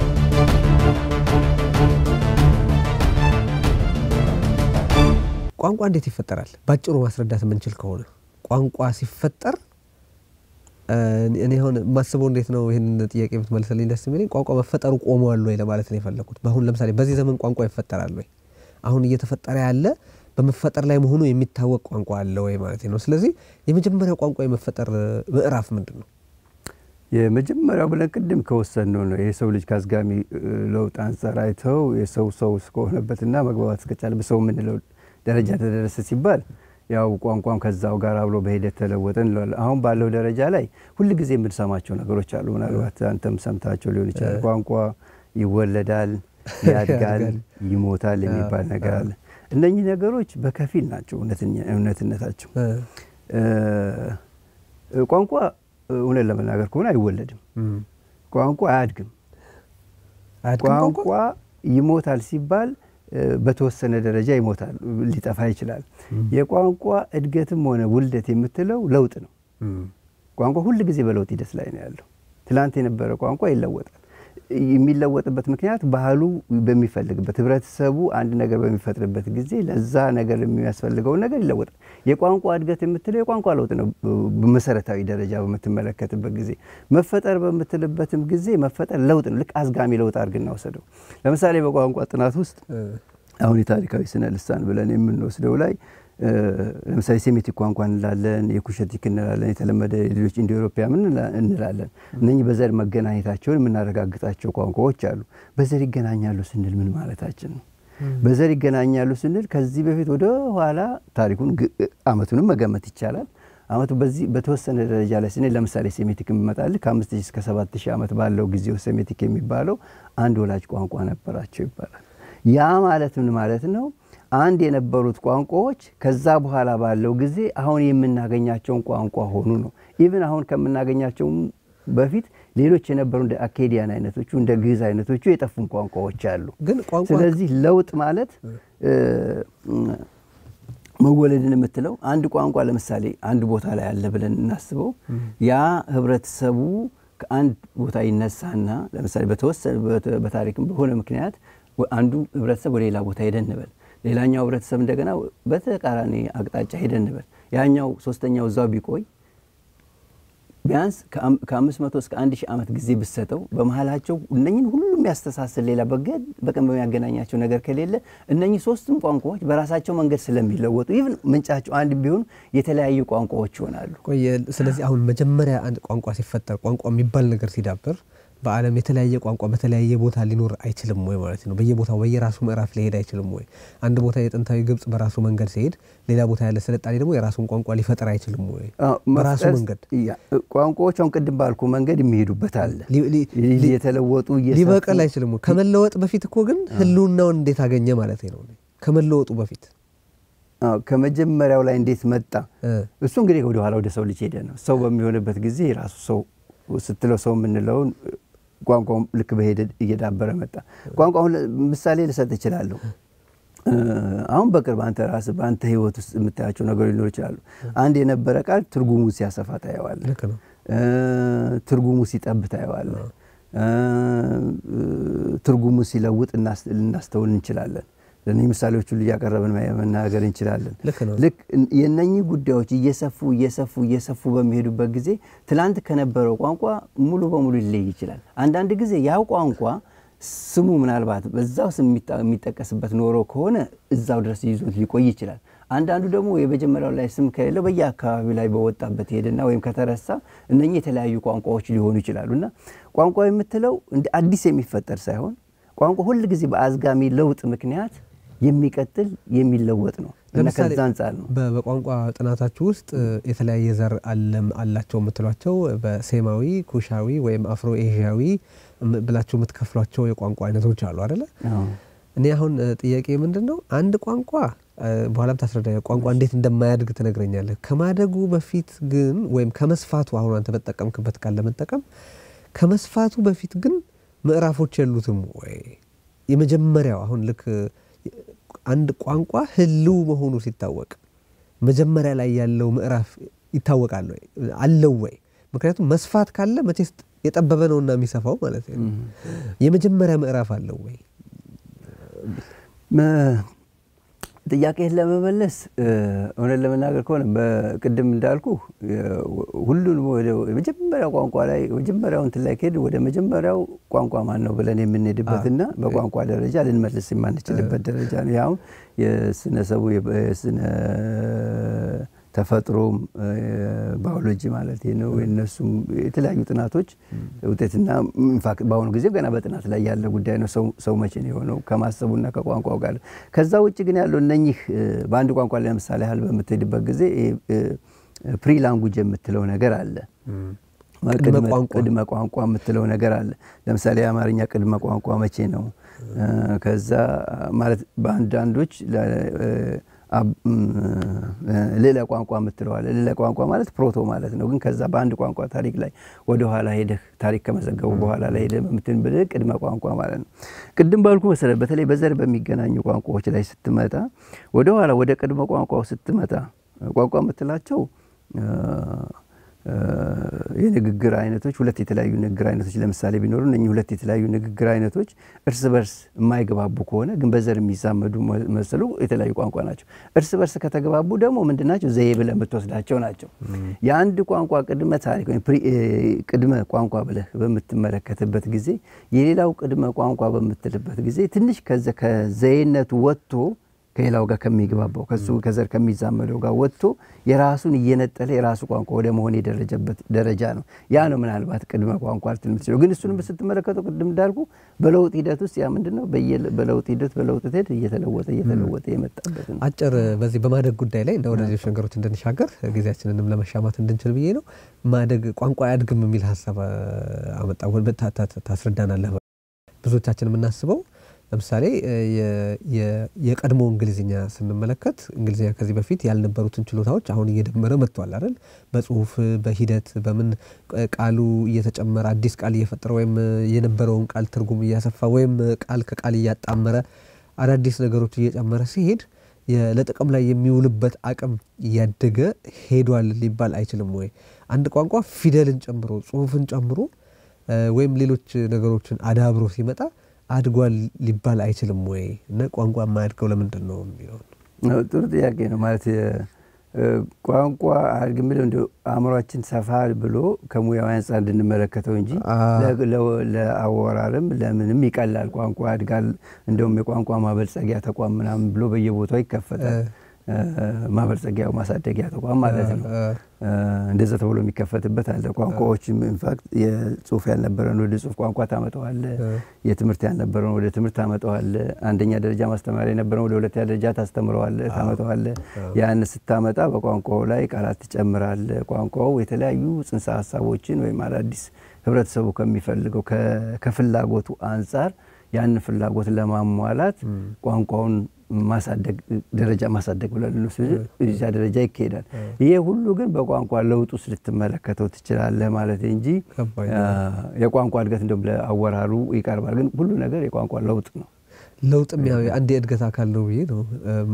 ቋንቋ እንዴት ይፈጠራል? ባጭሩ ማስረዳት የምንችል ከሆነ ቋንቋ ሲፈጠር እኔ አሁን ማስበው እንዴት ነው ይሄን ጥያቄ ብትመልስልኝ ደስ የሚለኝ ቋንቋ መፈጠሩ ቆሟል ወይ ለማለት ነው የፈለኩት። በአሁን ለምሳሌ በዚህ ዘመን ቋንቋ ይፈጠራል ወይ? አሁን እየተፈጠረ ያለ በመፈጠር ላይ መሆኑ የሚታወቅ ቋንቋ አለ ወይ ማለት ነው። ስለዚህ የመጀመሪያው ቋንቋ የመፈጠር ምዕራፍ ምንድነው? የመጀመሪያው ብለን ቅድም ከወሰነው ነው የሰው ልጅ ካዝጋሚ ለውጥ አንፃር አይተው የሰው ሰው እስከሆነበትና መግባባት እስከቻለ ሰው ምንለው ደረጃ ተደረሰ ሲባል ያው ቋንቋም ከዛው ጋር አብሮ በሂደት ተለወጠን እንላለን። አሁን ባለው ደረጃ ላይ ሁሉ ጊዜ የምንሰማቸው ነገሮች አሉ። ምናልባት አንተም ሰምታቸው ሊሆን ይችላል። ቋንቋ ይወለዳል፣ ያድጋል፣ ይሞታል የሚባል ነገር አለ። እነኚህ ነገሮች በከፊል ናቸው እውነትነታቸው። ቋንቋ እውነት ለመናገር ከሆነ አይወለድም። ቋንቋ አያድግም። ቋንቋ ይሞታል ሲባል በተወሰነ ደረጃ ይሞታል፣ ሊጠፋ ይችላል። የቋንቋ እድገትም ሆነ ውልደት የምትለው ለውጥ ነው። ቋንቋ ሁሉ ጊዜ በለውጥ ሂደት ላይ ነው ያለው። ትላንት የነበረ ቋንቋ ይለወጣል። የሚለወጥበት ምክንያት ባህሉ በሚፈልግበት ህብረተሰቡ አንድ ነገር በሚፈጥርበት ጊዜ ለዛ ነገር የሚያስፈልገው ነገር ይለወጣል። የቋንቋ እድገት የምትለው የቋንቋ ለውጥ ነው። በመሰረታዊ ደረጃ በመተመለከትበት ጊዜ መፈጠር በመተለበትም ጊዜ መፈጠር ለውጥ ነው። ልክ አዝጋሚ ለውጥ አድርገን እናውሰደው። ለምሳሌ በቋንቋ ጥናት ውስጥ አሁን የታሪካዊ ስነ ልሳን ብለን የምንወስደው ላይ ለምሳሌ ሴሜቲክ ቋንቋ እንላለን፣ የኩሸቲክ እንላለን፣ የተለመደ ሌሎች ኢንዶ ኢሮፒያን እንላለን። እነኚህ በዘር መገናኘታቸውን የምናረጋግጣቸው ቋንቋዎች አሉ። በዘር ይገናኛሉ ስንል ምን ማለታችን ነው? በዘር ይገናኛሉ ስንል ከዚህ በፊት ወደ ኋላ ታሪኩን አመቱንም መገመት ይቻላል። አመቱ በዚህ በተወሰነ ደረጃ ላይ ስንል ለምሳሌ ሴሜቲክ የሚመጣል ከአምስት ሺህ እስከ ሰባት ሺህ አመት ባለው ጊዜው ሴሜቲክ የሚባለው አንድ ወላጅ ቋንቋ ነበራቸው ይባላል። ያ ማለት ምን ማለት ነው? አንድ የነበሩት ቋንቋዎች ከዛ በኋላ ባለው ጊዜ አሁን የምናገኛቸው ቋንቋ ሆኑ ነው። ኢቭን አሁን ከምናገኛቸው በፊት ሌሎች የነበሩ እንደ አኬዲያን አይነቶቹ እንደ ግዕዝ አይነቶቹ የጠፉን ቋንቋዎች አሉ። ግን ቋንቋ ስለዚህ ለውጥ ማለት መወለድን የምትለው አንድ ቋንቋ ለምሳሌ አንድ ቦታ ላይ ያለ ብለን እናስበው። ያ ህብረተሰቡ ከአንድ ቦታ ይነሳና ለምሳሌ በተወሰነ በታሪክም በሆነ ምክንያት አንዱ ህብረተሰብ ወደ ሌላ ቦታ ሄደንበል ሌላኛው ህብረተሰብ እንደገና በተቃራኒ አቅጣጫ ሄደንበል ያኛው ሶስተኛው ዛው ቢቆይ ቢያንስ ከአምስት መቶ እስከ አንድ ሺህ አመት ጊዜ ብሰጠው በመሃላቸው እነኚህን ሁሉም ያስተሳሰል ሌላ በገድ በቀን በሚያገናኛቸው ነገር ከሌለ እነኚህ ሶስቱም ቋንቋዎች በራሳቸው መንገድ ስለሚለወጡ ኢቭን ምንጫቸው አንድ ቢሆን የተለያዩ ቋንቋዎች ይሆናሉ። ቆይ ስለዚህ አሁን መጀመሪያ አንድ ቋንቋ ሲፈጠር ቋንቋ የሚባል ነገር ሲዳብር በአለም የተለያየ ቋንቋ በተለያየ ቦታ ሊኖር አይችልም ወይ ማለት ነው? በየቦታው በየራሱ ምዕራፍ ሊሄድ አይችልም ወይ? አንድ ቦታ የጥንታዊ ግብጽ በራሱ መንገድ ሲሄድ ሌላ ቦታ ያለ ስልጣኔ ደግሞ የራሱን ቋንቋ ሊፈጥር አይችልም ወይ? በራሱ መንገድ ቋንቋዎች አሁን ቅድም ባልኩ መንገድ የሚሄዱበት አለ። የተለወጡ ሊበቀል አይችልም ወይ? ከመለወጥ በፊት እኮ ግን ህልውናውን እንዴት አገኘ ማለት ነው? ከመለወጡ በፊት አዎ ከመጀመሪያው ላይ እንዴት መጣ? እሱ እንግዲህ ወደ ኋላ ወደ ሰው ልጅ ሄደ ነው። ሰው በሚሆንበት ጊዜ ራሱ ሰው ስትለው ሰው ምንለው ቋንቋው ልክ በሄደ እየዳበረ መጣ። ቋንቋው ምሳሌ ልሰጥ እችላለሁ። አሁን በቅርብ አንተ ራስ በአንተ ህይወት ውስጥ የምታያቸው ነገሮች ሊኖር ይችላሉ። አንድ የነበረ ቃል ትርጉሙን ሲያሰፋ ታየዋለህ። ትርጉሙ ሲጠብ ታየዋለህ ትርጉሙ ሲለውጥ እናስተውል እንችላለን ለኔ ምሳሌዎቹ ያቀረብን መናገር እንችላለን ልክ የነኚህ ጉዳዮች እየሰፉ እየሰፉ እየሰፉ በሚሄዱበት ጊዜ ትላንት ከነበረው ቋንቋ ሙሉ በሙሉ ሊለይ ይችላል አንዳንድ ጊዜ ያው ቋንቋ ስሙ ምናልባት በዛው ስም የሚጠቀስበት ኖሮ ከሆነ እዛው ድረስ ይዞት ሊቆይ ይችላል አንዳንዱ ደግሞ የመጀመሪያው ላይ ስም ከሌለ በየአካባቢው ላይ በወጣበት ሄደና ወይም ከተረሳ እነኚህ የተለያዩ ቋንቋዎች ሊሆኑ ይችላሉና ቋንቋ የምትለው እንደ አዲስ የሚፈጠር ሳይሆን ቋንቋ ሁሉ ጊዜ በአዝጋሚ ለውጥ ምክንያት የሚቀጥል የሚለወጥ ነው እና ከዛ አንፃር ነው በቋንቋ ጥናታችሁ ውስጥ የተለያየ ዘር አለም አላቸው የምትሏቸው በሴማዊ ኩሻዊ ወይም አፍሮ ኤዥያዊ ብላችሁ የምትከፍሏቸው የቋንቋ አይነቶች አሉ አይደለ እኔ አሁን ጥያቄ ምንድነው አንድ ቋንቋ በኋላም ታስረዳኝ ቋንቋ እንዴት እንደማያድግ ትነግረኛለህ ከማደጉ በፊት ግን ወይም ከመስፋቱ አሁን አንተ በተጠቀምክበት ቃል ለመጠቀም ከመስፋቱ በፊት ግን ምዕራፎች የሉትም ወይ የመጀመሪያው አሁን ልክ አንድ ቋንቋ ህልው መሆኑ ሲታወቅ መጀመሪያ ላይ ያለው ምዕራፍ ይታወቃል ወይ አለው ወይ ምክንያቱም መስፋት ካለ መቼስ የጠበበ ነውና የሚሰፋው ማለት ነው የመጀመሪያ ምዕራፍ አለው ወይ ጥያቄን ለመመለስ ሆነ ለመናገር ከሆነ በቅድም እንዳልኩ ሁሉንም ወደ መጀመሪያው ቋንቋ ላይ መጀመሪያው እንት ላይ ከሄድ ወደ መጀመሪያው ቋንቋ ማን ነው ብለን የምንሄድበትና በቋንቋ ደረጃ ልንመልስ የማንችልበት ደረጃ ነው ያው የስነሰቡ የስነ ተፈጥሮ ባዮሎጂ ማለት ነው እነሱም የተለያዩ ጥናቶች ውጤትና ኢንፋክት ባሁን ጊዜ ገና በጥናት ላይ ያለ ጉዳይ ነው ሰው ሰው መቼ ነው የሆነው ከማሰቡና ከቋንቋው ጋር ከዛ ውጪ ግን ያለው እነኚህ በአንድ ቋንቋ ላይ ለምሳሌ ሐል በመተድበት ጊዜ ፕሪ ላንጉዌጅ የምትለው ነገር አለ ቅድመ ቋንቋ የምትለው ነገር አለ ለምሳሌ አማርኛ ቅድመ ቋንቋ መቼ ነው ከዛ ማለት በአንዳንዶች ሌላ ቋንቋ የምትለው አለ ሌላ ቋንቋ ማለት ፕሮቶ ማለት ነው ግን ከዛ በአንድ ቋንቋ ታሪክ ላይ ወደ ኋላ ሄደ ታሪክ ከመዘገቡ በኋላ ላይ ሄደ ምትንብል ቅድመ ቋንቋ ማለት ነው ቅድም ባልኩ መሰረት በተለይ በዘር በሚገናኙ ቋንቋዎች ላይ ስትመጣ ወደ ኋላ ወደ ቅድመ ቋንቋው ስትመጣ ቋንቋ የምትላቸው የንግግር አይነቶች ሁለት የተለያዩ ንግግር አይነቶች ለምሳሌ ቢኖሩ እነኚህ ሁለት የተለያዩ ንግግር አይነቶች እርስ በርስ የማይገባቡ ከሆነ ግን በዘር የሚዛመዱ መስሉ የተለያዩ ቋንቋ ናቸው እርስ በርስ ከተገባቡ ደግሞ ምንድናቸው ዘዬ ብለን በተወስዳቸው ናቸው የአንድ ቋንቋ ቅድመ ታሪክ ወይ ቅድመ ቋንቋ ብለህ በመተመለከተበት ጊዜ የሌላው ቅድመ ቋንቋ በመተልበት ጊዜ ትንሽ ከዘ ከዘዬነቱ ወጥቶ ከሌላው ጋር ከሚገባባው ከሱ ከዘር ከሚዛመደው ጋር ወጥቶ የራሱን እየነጠለ የራሱ ቋንቋ ወደ መሆን የደረጀበት ደረጃ ነው ያ ነው ምናልባት ቅድመ ቋንቋ ልትምትለው ግን እሱንም በስትመለከተው ቅድም እንዳልኩ በለውጥ ሂደት ውስጥ ያ ምንድነው በለውጥ ሂደት በለውጥ ሂደት እየተለወጠ እየተለወጠ የመጣበት ነው አጭር በዚህ በማደግ ጉዳይ ላይ እንደው ወደዚህ ነገሮች እንድንሻገር ጊዜያችንንም ለመሻማት እንድንችል ብዬ ነው ማደግ ቋንቋ ያድግም የሚል ሐሳብ አመጣው ታስረዳናለህ ብዙዎቻችን የምናስበው ለምሳሌ የቀድሞ እንግሊዝኛ ስንመለከት እንግሊዝኛ ከዚህ በፊት ያልነበሩትን ችሎታዎች አሁን እየደመረ መጥቷል አይደል በጽሁፍ በሂደት በምን ቃሉ እየተጨመረ አዲስ ቃል እየፈጠረ ወይም የነበረውን ቃል ትርጉም እያሰፋ ወይም ቃል ከቃል እያጣመረ አዳዲስ ነገሮች እየጨመረ ሲሄድ ለጥቅም ላይ የሚውልበት አቅም ያደገ ሄዷል ሊባል አይችልም ወይ አንድ ቋንቋ ፊደልን ጨምሮ ጽሁፍን ጨምሮ ወይም ሌሎች ነገሮችን አዳብሮ ሲመጣ አድጓል ሊባል አይችልም ወይ እና ቋንቋ ማያድገው ለምንድን ነው የሚለው ጥሩ ጥያቄ ነው ማለት ቋንቋ አድግምል እንደው አእምሮአችን ሰፋል ብሎ ከሙያው አንፃር እንድንመለከተው እንጂ ለአወራርም ለምንም ይቀላል ቋንቋ አድጋል እንደውም የቋንቋ ማበልጸጊያ ተቋም ምናምን ብሎ በየቦታው ይከፈታል ማበልጸጊያው ማሳደጊያ ተቋም ማለት ነው እንደዛ ተብሎ የሚከፈትበት አለ ቋንቋዎች ኢንፋክት የጽሁፍ ያልነበረን ወደ ጽሁፍ ቋንቋ ታመጣዋለ የትምህርት ያልነበረን ወደ ትምህርት ታመጣዋለ አንደኛ ደረጃ ማስተማር የነበረን ወደ ሁለተኛ ደረጃ ታስተምረዋለ ታመጣዋለ ያን ስታመጣ በቋንቋው ላይ ቃላት ትጨምራለ ቋንቋው የተለያዩ ጽንሰ ሐሳቦችን ወይ አዳዲስ ህብረተሰቡ ከሚፈልገው ከፍላጎቱ አንፃር ያን ፍላጎት ለማሟላት ቋንቋውን ማሳደግ ደረጃ ማሳደግ ብለን ነው እዚህ ደረጃ ይከዳል ይሄ ሁሉ ግን በቋንቋ ለውጥ ውስጥ ልትመለከተው ትችላለህ ማለት እንጂ የቋንቋ እድገት እንደም ለአወራሩ ይቀርባል ግን ሁሉ ነገር የቋንቋ ለውጥ ነው ለውጥም ያው አንድ የእድገት አካል ነው ብዬ ነው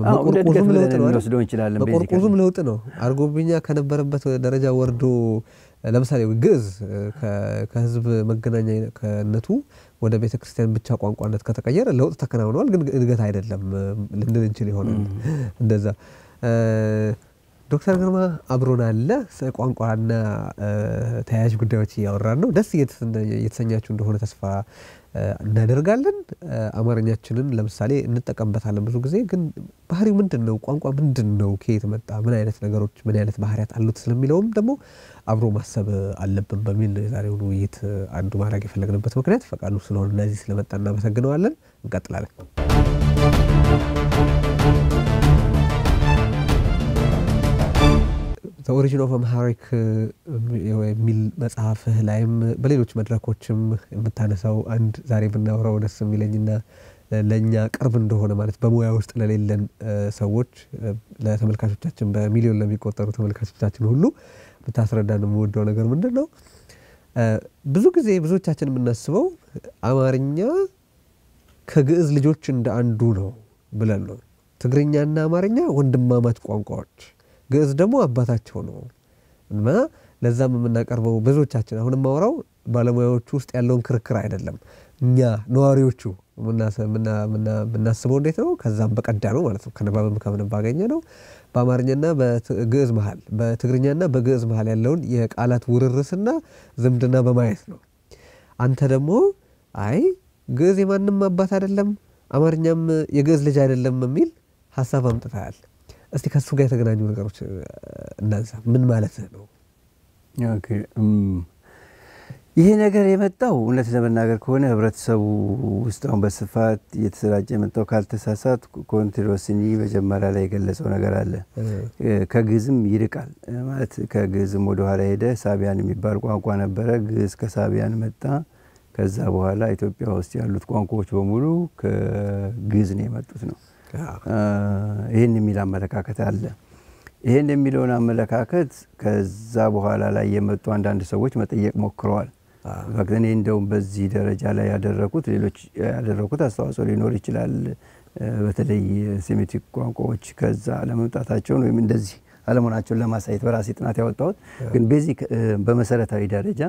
መቆርቆዙም ለውጥ ነው ወስደው እንችላለን መቆርቆዙም ለውጥ ነው አርጎብኛ ከነበረበት ደረጃ ወርዶ ለምሳሌ ግዕዝ ከህዝብ መገናኛ ከነቱ ወደ ቤተክርስቲያን ብቻ ቋንቋነት ከተቀየረ ለውጥ ተከናውኗል ግን እድገት አይደለም ልንል እንችል ይሆናል እንደዛ ዶክተር ግርማ አብሮን አለ ቋንቋና ተያያዥ ጉዳዮች ያወራን ነው ደስ እየተሰኛችሁ እንደሆነ ተስፋ እናደርጋለን አማርኛችንን ለምሳሌ እንጠቀምበታለን ብዙ ጊዜ ግን ባህሪው ምንድነው ቋንቋ ምንድነው ከየት መጣ ምን አይነት ነገሮች ምን አይነት ባህሪያት አሉት ስለሚለውም ደግሞ አብሮ ማሰብ አለብን በሚል ዛሬው ውይይት አንዱ ማድረግ የፈለግንበት ምክንያት ፈቃዱ ስለሆነ ለዚህ ስለመጣና እናመሰግነዋለን እንቀጥላለን The Origin of Amharic የሚል መጽሐፍህ ላይም በሌሎች መድረኮችም የምታነሳው አንድ ዛሬ ብናወራው ደስ የሚለኝና ለኛ ቅርብ እንደሆነ ማለት በሙያ ውስጥ ለሌለን ሰዎች ለተመልካቾቻችን በሚሊዮን ለሚቆጠሩ ተመልካቾቻችን ሁሉ ብታስረዳን የምወደው ነገር ምንድነው ብዙ ጊዜ ብዙዎቻችን የምናስበው አማርኛ ከግዕዝ ልጆች እንደ አንዱ ነው ብለን ነው ትግርኛና አማርኛ ወንድማማች ቋንቋዎች ግዕዝ ደግሞ አባታቸው ነው እና ለዛም የምናቀርበው ብዙዎቻችን አሁንም ማወራው ባለሙያዎቹ ውስጥ ያለውን ክርክር አይደለም እኛ ነዋሪዎቹ ምናሰምና ምናስበው እንዴት ነው ከዛም በቀዳ ነው ማለት ነው ከነባበም ከምንም ባገኘ ነው በአማርኛና በግዕዝ መሃል በትግርኛና በግዕዝ መሃል ያለውን የቃላት ውርርስና ዝምድና በማየት ነው አንተ ደግሞ አይ ግዕዝ የማንንም አባት አይደለም አማርኛም የግዕዝ ልጅ አይደለም የሚል ሐሳብ አምጥተሃል እስቲ ከሱ ጋር የተገናኙ ነገሮች እናንሳ ምን ማለት ነው ኦኬ ይሄ ነገር የመጣው እውነት ለመናገር ከሆነ ህብረተሰቡ ውስጣውን በስፋት የተሰራጨ የመጣው ካልተሳሳት ኮንትሮሲኒ መጀመሪያ ላይ የገለጸው ነገር አለ ከግዕዝም ይርቃል ማለት ከግዕዝም ወደ ኋላ ሄደ ሳቢያን የሚባል ቋንቋ ነበረ ግዕዝ ከሳቢያን መጣ ከዛ በኋላ ኢትዮጵያ ውስጥ ያሉት ቋንቋዎች በሙሉ ከግዕዝ ነው የመጡት ነው ይሄን የሚል አመለካከት አለ ይሄን የሚለውን አመለካከት ከዛ በኋላ ላይ የመጡ አንዳንድ ሰዎች መጠየቅ ሞክረዋል ወግኔ እንደው በዚህ ደረጃ ላይ ያደረኩት ሌሎች ያደረኩት አስተዋጽኦ ሊኖር ይችላል በተለይ ሴሚቲክ ቋንቋዎች ከዛ ለመምጣታቸው ነው እንደዚህ አለመሆናቸውን ለማሳየት በራሴ ጥናት ያወጣሁት ግን ቤዚክ በመሰረታዊ ደረጃ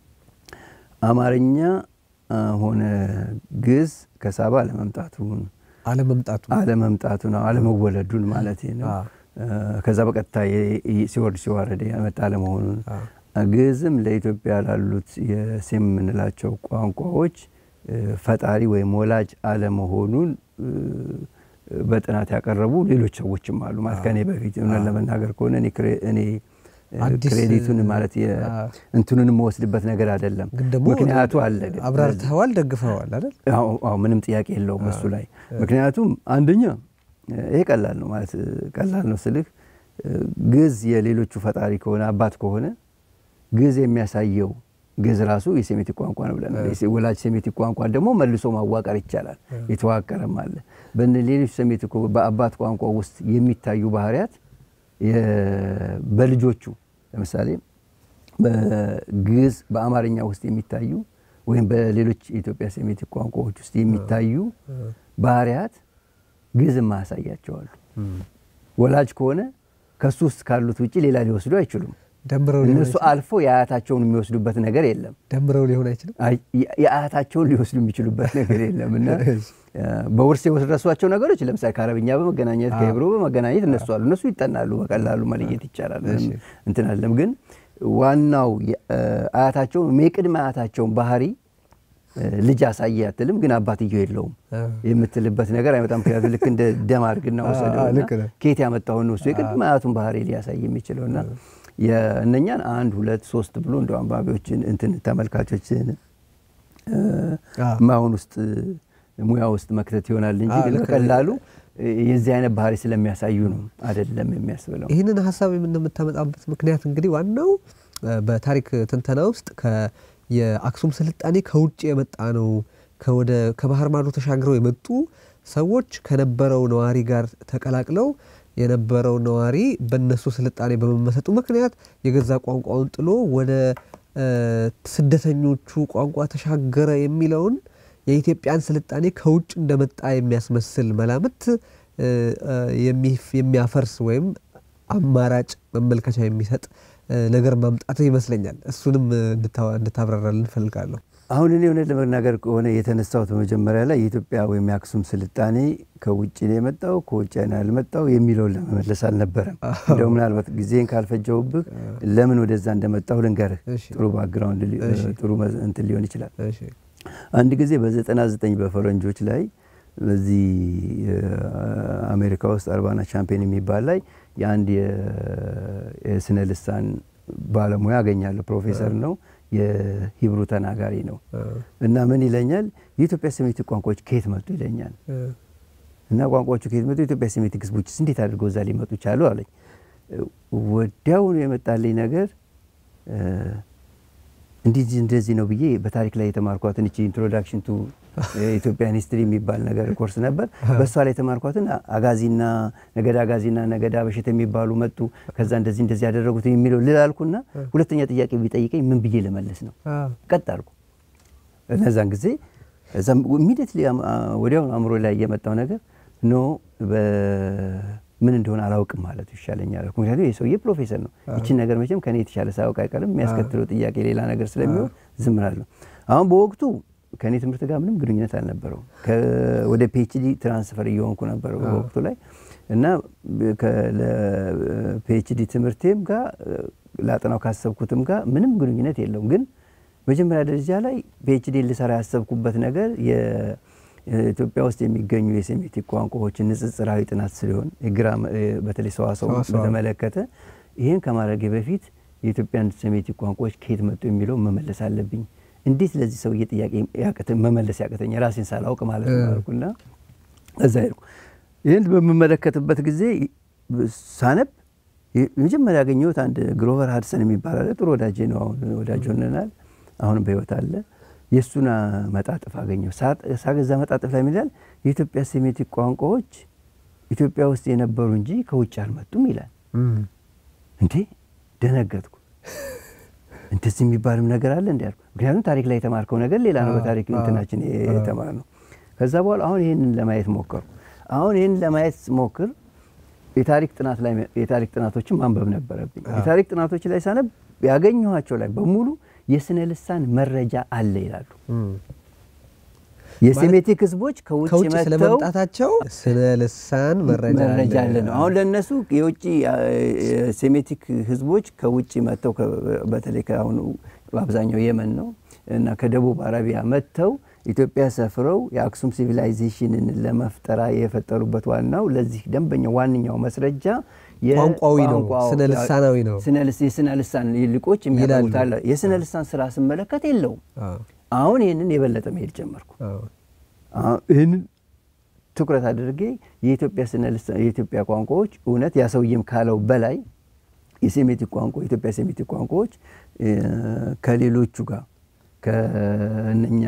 አማርኛ ሆነ ግዕዝ ከሳባ ለመምጣቱን አለመምጣቱ አለመምጣቱ ነው አለመወለዱን ማለት ነው ከዛ በቀጥታ ሲወርድ ሲዋረድ ያመጣ ለመሆኑን ግዕዝም ለኢትዮጵያ ላሉት የሴም ምንላቸው ቋንቋዎች ፈጣሪ ወይ ሞላጅ አለመሆኑን በጥናት ያቀረቡ ሌሎች ሰዎችም አሉ ማለት ከኔ በፊት እና ለመናገር ከሆነ እኔ እኔ ክሬዲቱን ማለት የእንቱንም መወስድበት ነገር አይደለም ምክንያቱ አለ አብራርተዋል ደግፈዋል አይደል አዎ አዎ ምንም ጥያቄ የለውም እሱ ላይ ምክንያቱም አንደኛ ይሄ ቀላል ነው ማለት ቀላል ነው ስልህ ግዕዝ የሌሎቹ ፈጣሪ ከሆነ አባት ከሆነ ግዕዝ የሚያሳየው ግዕዝ ራሱ የሴሚቲክ ቋንቋ ነው ብለናል ወላጅ ሴሚቲክ ቋንቋ ደግሞ መልሶ ማዋቀር ይቻላል የተዋቀረም አለ በሌሎች ሴሚቲክ በአባት ቋንቋ ውስጥ የሚታዩ ባህሪያት በልጆቹ ለምሳሌ በግዕዝ በአማርኛ ውስጥ የሚታዩ ወይም በሌሎች ኢትዮጵያ ሴሚቲክ ቋንቋዎች ውስጥ የሚታዩ ባህሪያት ግዕዝ ማሳያቸዋል ወላጅ ከሆነ ከሱ ውስጥ ካሉት ውጪ ሌላ ሊወስዱ አይችሉም ደምረው እነሱ አልፎ ያያታቸውን የሚወስዱበት ነገር የለም ደምረው ሊሆን አይችልም ያያታቸውን ሊወስዱ የሚችሉበት ነገር የለምና በውርስ የወሰዷቸው ነገሮች ለምሳሌ ከአረብኛ በመገናኘት ከሄብሮ በመገናኘት እነሱ አሉ እነሱ ይጠናሉ በቀላሉ ማለየት ይቻላል እንትን አለም ግን ዋናው አያታቸውን መቅድማ አያታቸውን ባህሪ ልጅ አሳያትልም ግን አባትየው የለውም የምትልበት ነገር አይመጣም ከያዙ ልክ እንደ ደማርግና ወሰደው ከየት ያመጣው ነው እሱ የቅድማ አያቱን ባህሪ ሊያሳይ የሚችለውና የእነኛን አንድ ሁለት ሶስት ብሎ እንደው አንባቢዎችን እንትን ተመልካቾችን ማሁን ውስጥ ሙያ ውስጥ መክተት ይሆናል እንጂ ለቀላሉ የዚህ አይነት ባህሪ ስለሚያሳዩ ነው አይደለም የሚያስበለው ይሄንን ሐሳብ የምንመጣበት ምክንያት እንግዲህ ዋናው በታሪክ ትንተና ውስጥ የአክሱም ስልጣኔ ከውጭ የመጣ ነው ከወደ ከባህር ማዶ ተሻግረው የመጡ ሰዎች ከነበረው ነዋሪ ጋር ተቀላቅለው የነበረው ነዋሪ በእነሱ ስልጣኔ በመመሰጡ ምክንያት የገዛ ቋንቋውን ጥሎ ወደ ስደተኞቹ ቋንቋ ተሻገረ የሚለውን የኢትዮጵያን ስልጣኔ ከውጭ እንደመጣ የሚያስመስል መላምት የሚያፈርስ ወይም አማራጭ መመልከቻ የሚሰጥ ነገር ማምጣት ይመስለኛል እሱንም እንድታብራራልን ፈልጋለሁ አሁን እኔ ሆነ ለመናገር ከሆነ የተነሳው በመጀመሪያ ላይ የኢትዮጵያ ወይም የአክሱም ስልጣኔ ከውጭ ነው የመጣው ከውጭ ነው ያልመጣው የሚለው ለመመለስ አልነበረም እንደው ምናልባት ጊዜን ካልፈጀውብህ ለምን ወደዛ እንደመጣው ልንገርህ ጥሩ ባክግራውንድ ጥሩ እንት ሊሆን ይችላል አንድ ጊዜ በ99 በፈረንጆች ላይ በዚህ አሜሪካ ውስጥ አርባና ቻምፒየን የሚባል ላይ የአንድ የስነ ልሳን ባለሙያ ያገኛል ፕሮፌሰር ነው የሂብሩ ተናጋሪ ነው እና ምን ይለኛል የኢትዮጵያ ሴሜቲክ ቋንቋዎች ከየት መጡ ይለኛል እና ቋንቋዎቹ ከየት መጡ የኢትዮጵያ ሴሜቲክ ህዝቦች እንዴት አድርገው ዛሬ መጡ ቻሉ አለኝ ወዲያው የመጣልኝ ነገር እንዲህ እንደዚህ ነው ብዬ በታሪክ ላይ የተማርኳትን እቺ ኢንትሮዳክሽን ቱ ኢትዮጵያን ሂስትሪ የሚባል ነገር ኮርስ ነበር በሷ ላይ የተማርኳትን አጋዚና ነገዳ አጋዚና ነገዳ በሽተ የሚባሉ መጡ ከዛ እንደዚህ እንደዚህ ያደረጉት የሚለው ልላልኩና ሁለተኛ ጥያቄ ቢጠይቀኝ ምን ብዬ ለመለስ ነው ቀጣልኩ እነዛን ጊዜ እዛም ኢሚዲየትሊ ወዲያው አምሮ ላይ የመጣው ነገር ኖ ምን እንደሆነ አላውቅም ማለት ይሻለኛል ምክንያቱም የሰውዬ ፕሮፌሰር ነው እቺ ነገር መቼም ከኔ የተሻለ ሳውቅ አይቀርም የሚያስከትለው ጥያቄ ሌላ ነገር ስለሚሆን ዝም እላለሁ አሁን በወቅቱ ከኔ ትምህርት ጋር ምንም ግንኙነት አልነበረው ወደ ፒኤችዲ ትራንስፈር እየሆንኩ ነበር በወቅቱ ላይ እና ለፒኤችዲ ትምህርቴም ጋር ላጠናው ካሰብኩትም ጋር ምንም ግንኙነት የለውም ግን መጀመሪያ ደረጃ ላይ ፒኤችዲ ልሰራ ያሰብኩበት ነገር የኢትዮጵያ ውስጥ የሚገኙ የሴሜቲክ ቋንቋዎችን ንጽጽራዊ ጥናት ስለሆነ የግራም በተለይ ሰዋሰው በተመለከተ ይሄን ከማድረግ በፊት የኢትዮጵያን ሴሜቲክ ቋንቋዎች ከየት መጡ የሚለው መመለስ አለብኝ እንዴት ለዚህ ሰው ጥያቄ ያቀተ መመለስ ያቀተኛ ራሴን ሳላውቅ ማለት ነው አልኩና እዛ ይልኩ ይሄን በመመለከትበት ጊዜ ሳነብ መጀመሪያ ያገኘሁት አንድ ግሮቨር ሃድሰን የሚባል አለ ጥሩ ወዳጄ ነው አሁን ወዳጅ ሆነናል አሁን በህይወት አለ የሱና መጣጥፍ አገኘው ሳገዛ መጣጥፍ ላይ ምንድነው የኢትዮጵያ ሴሜቲክ ቋንቋዎች ኢትዮጵያ ውስጥ የነበሩ እንጂ ከውጭ አልመጡም ይላል እንዴ ደነገጥኩ እንተዚህ የሚባልም ነገር አለ እንዴ አልኩ ምክንያቱም ታሪክ ላይ የተማርከው ነገር ሌላ ነው በታሪክ እንትናችን የተማርነው ከዛ በኋላ አሁን ይሄንን ለማየት ሞከርኩ አሁን ይሄንን ለማየት ሞክር የታሪክ ጥናት ላይ የታሪክ ጥናቶችን ማንበብ ነበረብኝ የታሪክ ጥናቶች ላይ ሳነብ ያገኘኋቸው ላይ በሙሉ የስነ ልሳን መረጃ አለ ይላሉ የሴሜቲክ ህዝቦች ከውጭ ስለመጣታቸው ስነ ልሳን መረጃ አለ ነው አሁን ለነሱ የውጭ ሴሜቲክ ህዝቦች ከውጭ መተው በተለይ ከአሁን በአብዛኛው የመን ነው እና ከደቡብ አረቢያ መተው ኢትዮጵያ ሰፍረው የአክሱም ሲቪላይዜሽንን ለመፍጠር የፈጠሩበት ዋናው ለዚህ ደንበኛ ዋንኛው መስረጃ የቋንቋዊ ነው ስነ ልሳናዊ ነው ስነ ልሳን ስነ ልሳን ይልቆች የሚያውቁታል የስነ ልሳን ስራ ስመለከት የለው አሁን ይሄንን የበለጠ መሄድ ጀመርኩ አሁን ይሄንን ትኩረት አድርጌ የኢትዮጵያ ስነ ልሳን የኢትዮጵያ ቋንቋዎች እውነት ያሰውየም ካለው በላይ የሴሜቲክ ቋንቋ የኢትዮጵያ ሴሜቲክ ቋንቋዎች ከሌሎቹ ጋር ከነኛ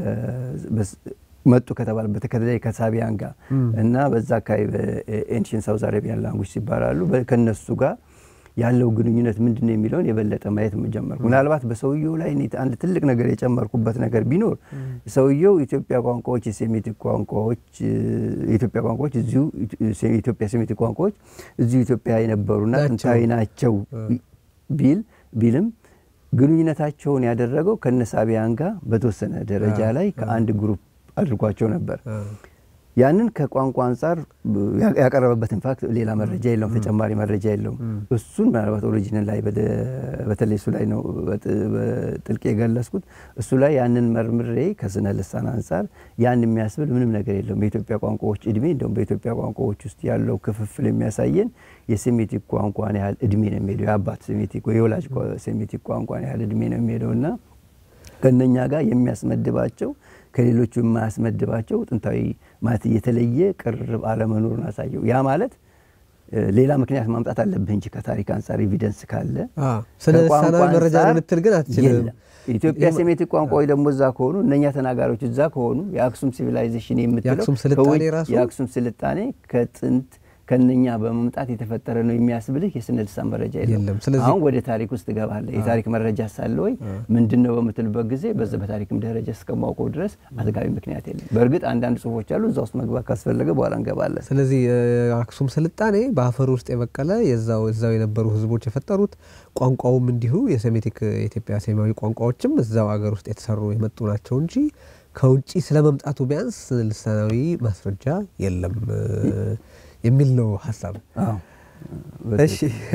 ከመጡ ከተባለ በተከታታይ ከሳቢያን ጋር እና በዛ ካይ ኤንሺየንት ሳውዝ አረቢያን ላንጉዌጅ ሲባላሉ ከነሱ ጋር ያለው ግንኙነት ምንድነው የሚለውን የበለጠ ማየት ጀመርኩ ምናልባት በሰውየው ላይ አንድ ትልቅ ነገር የጨመርኩበት ነገር ቢኖር ሰውየው ኢትዮጵያ ቋንቋዎች የሴሜቲክ ቋንቋዎች የኢትዮጵያ ቋንቋዎች እዚሁ የኢትዮጵያ ሴሜቲክ ቋንቋዎች እዚሁ ኢትዮጵያ የነበሩና ጥንታዊ ናቸው ቢል ቢልም ግንኙነታቸውን ያደረገው ከነሳቢያን ጋር በተወሰነ ደረጃ ላይ ከአንድ ግሩፕ አድርጓቸው ነበር ያንን ከቋንቋ አንፃር ያቀረበበት ኢንፋክት ሌላ መረጃ የለውም ተጨማሪ መረጃ የለውም እሱን ማለት ኦሪጂናል ላይ በተለይ እሱ ላይ ነው በጥልቅ የገለጽኩት እሱ ላይ ያንን መርምሬ ከስነ ልሳን አንፃር ያን የሚያስብል ምንም ነገር የለውም የኢትዮጵያ ቋንቋዎች እድሜ እንደውም በኢትዮጵያ ቋንቋዎች ውስጥ ያለው ክፍፍል የሚያሳየን የሴሜቲክ ቋንቋን ያህል እድሜ ነው የሚሄደው የአባት ሴሜቲክ ወይ የወላጅ ሴሜቲክ ቋንቋን ያህል እድሜ ነው የሚሄደውና ከነኛ ጋር የሚያስመድባቸው ከሌሎቹ የማያስመድባቸው ጥንታዊ ማለት የተለየ ቅርብ አለመኖሩን አሳየው ያ ማለት ሌላ ምክንያት ማምጣት አለብህ እንጂ ከታሪክ አንፃር ኤቪደንስ ካለ ስለሳናዊ መረጃ ልትል ግን አትችልም ኢትዮጵያ ሴሜቲክ ቋንቋዎች ደግሞ እዛ ከሆኑ እነኛ ተናጋሪዎች እዛ ከሆኑ የአክሱም ሲቪላይዜሽን የምትለው የአክሱም ስልጣኔ ከጥንት ከነኛ በመምጣት የተፈጠረ ነው የሚያስብልህ የስነ ልሳን መረጃ የለም። አሁን ወደ ታሪክ ውስጥ ገባለህ። የታሪክ መረጃ ሳለ ወይ ምንድነው በመትልበት ጊዜ በዛ በታሪክም ደረጃ እስከማውቀው ድረስ አጥጋቢ ምክንያት የለም። በእርግጥ አንዳንድ ጽሁፎች አሉ እዛው ውስጥ መግባት ካስፈለገ በኋላ እንገባለን። ስለዚህ አክሱም ስልጣኔ በአፈር ውስጥ የበቀለ የዛው እዛው የነበሩ ህዝቦች የፈጠሩት ቋንቋውም እንዲሁ የሴሜቲክ የኢትዮጵያ ሴማዊ ቋንቋዎችም እዛው ሀገር ውስጥ የተሰሩ የመጡ ናቸው እንጂ ከውጪ ስለመምጣቱ ቢያንስ ልሳናዊ ማስረጃ የለም የሚል ነው ሐሳብ። አዎ እሺ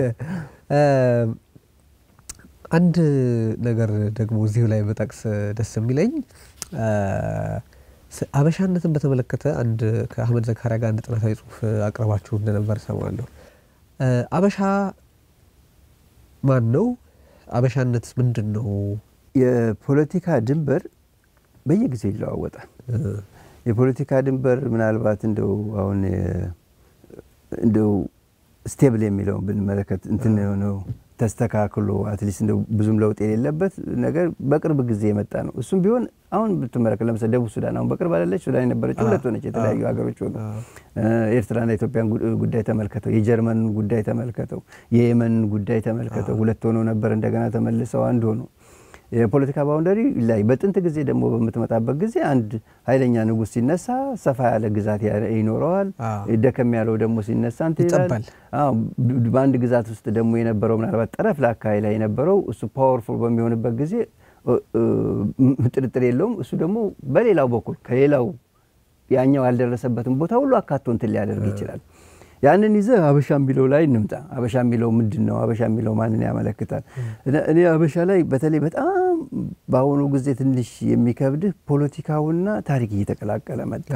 አንድ ነገር ደግሞ እዚሁ ላይ በጠቅስ ደስ የሚለኝ አበሻነትን በተመለከተ አንድ ከአህመድ ዘካሪያ ጋር አንድ ጥናታዊ ጽሁፍ አቅርባችሁ እንደነበር ሰማለሁ። አበሻ ማን ነው? አበሻነትስ ምንድነው? የፖለቲካ ድንበር በየጊዜው ይለዋወጣል። የፖለቲካ ድንበር ምናልባት እንደው አሁን እንደው ስቴብል የሚለው ብንመለከት እንትን ነው ተስተካክሎ አትሊስት እንደው ብዙም ለውጥ የሌለበት ነገር በቅርብ ጊዜ የመጣ ነው። እሱም ቢሆን አሁን ብትመለከት ለምሳሌ ደቡብ ሱዳን አሁን በቅርብ አይደለች ሱዳን የነበረች ሁለት ሆነች የተለያዩ ሀገሮች ሆኑ። ኤርትራና ኢትዮጵያን ጉዳይ ተመልከተው፣ የጀርመን ጉዳይ ተመልከተው፣ የየመን ጉዳይ ተመልከተው ሁለት ሆነው ነበር እንደገና ተመልሰው አንድ ሆኑ። የፖለቲካ ባውንደሪ ላይ በጥንት ጊዜ ደግሞ በመተመጣበት ጊዜ አንድ ኃይለኛ ንጉስ ሲነሳ ሰፋ ያለ ግዛት ይኖረዋል። ደከም ያለው ደግሞ ሲነሳ እንት ይላል። አዎ በአንድ ግዛት ውስጥ ደግሞ የነበረው ምናልባት ጠረፍ ለአካባቢ ላይ የነበረው እሱ ፓወርፉል በሚሆንበት ጊዜ ጥርጥር የለውም እሱ ደግሞ በሌላው በኩል ከሌላው ያኛው ያልደረሰበትን ቦታ ሁሉ አካቶ እንት ሊያደርግ ይችላል። ያንን ይዘህ አበሻ የሚለው ላይ እንምጣ። አበሻ የሚለው ምንድነው? አበሻ የሚለው ማንን ያመለክታል? እኔ አበሻ ላይ በተለይ በጣም ባሁኑ ጊዜ ትንሽ የሚከብድህ ፖለቲካውና ታሪክ እየተቀላቀለ መጣ።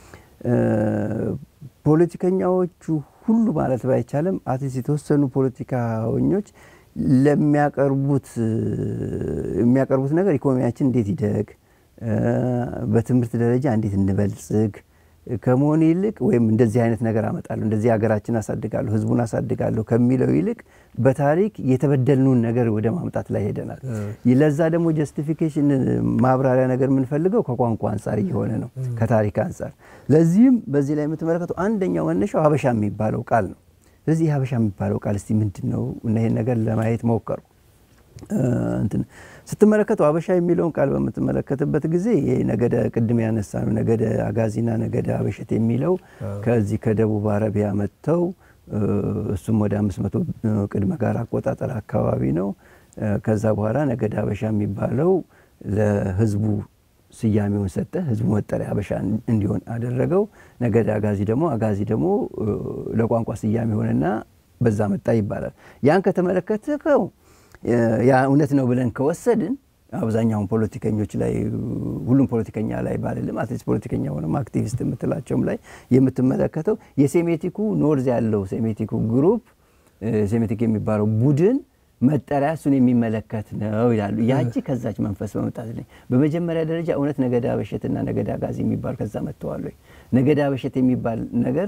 ፖለቲከኛዎቹ ሁሉ ማለት ባይቻለም አትሊስት የተወሰኑ ፖለቲካኞች ለሚያቀርቡት የሚያቀርቡት ነገር ኢኮኖሚያችን እንዴት ይደግ፣ በትምህርት ደረጃ እንዴት እንበልጽግ ከመሆን ይልቅ ወይም እንደዚህ አይነት ነገር አመጣለሁ እንደዚህ ሀገራችን አሳድጋለሁ ህዝቡን አሳድጋለሁ ከሚለው ይልቅ በታሪክ የተበደልነውን ነገር ወደ ማምጣት ላይ ሄደናል። ይለዛ ደግሞ ጀስቲፊኬሽን ማብራሪያ ነገር ምን ፈልገው ከቋንቋ አንፃር እየሆነ ነው ከታሪክ አንፃር። ለዚህም በዚህ ላይ የምትመለከተው አንደኛው መነሻው ሀበሻ የሚባለው ቃል ነው። ስለዚህ ሀበሻ የሚባለው ቃል እስቲ ምንድነው እና ይሄን ነገር ለማየት ሞከሩ። እንትን ስትመለከተው ሀበሻ የሚለውን ቃል በመተመለከተበት ጊዜ የነገደ ቅድም ያነሳነው ነገደ አጋዚና ነገደ ሀበሸት የሚለው ከዚህ ከደቡብ አረቢያ መጥተው እሱም ወደ አምስት መቶ ቅድመ ጋር አቆጣጠር አካባቢ ነው። ከዛ በኋላ ነገደ ሀበሻ የሚባለው ለህዝቡ ስያሜውን ሰጠ። ህዝቡ መጠሪያ ሀበሻ እንዲሆን አደረገው። ነገደ አጋዚ ደግሞ አጋዚ ደግሞ ለቋንቋ ስያሜ ሆነና በዛ መጣ ይባላል። ያን ከተመለከተው ያ እውነት ነው ብለን ከወሰድን አብዛኛው ፖለቲከኞች ላይ ሁሉም ፖለቲከኛ ላይ ባለልም አትሊስት ፖለቲከኛ ሆነም አክቲቪስት የምትላቸውም ላይ የምትመለከተው የሴሜቲኩ ኖርዝ ያለው ሴሜቲኩ ግሩፕ ሴሜቲክ የሚባለው ቡድን መጠሪያ እሱን የሚመለከት ነው ይላሉ። ያቺ ከዛች መንፈስ በመጣት ላይ በመጀመሪያ ደረጃ እውነት ነገደ ሀበሸትና ነገደ አጋዚ የሚባል ከዛ መጥተዋል ወይ? ነገደ ሀበሸት የሚባል ነገር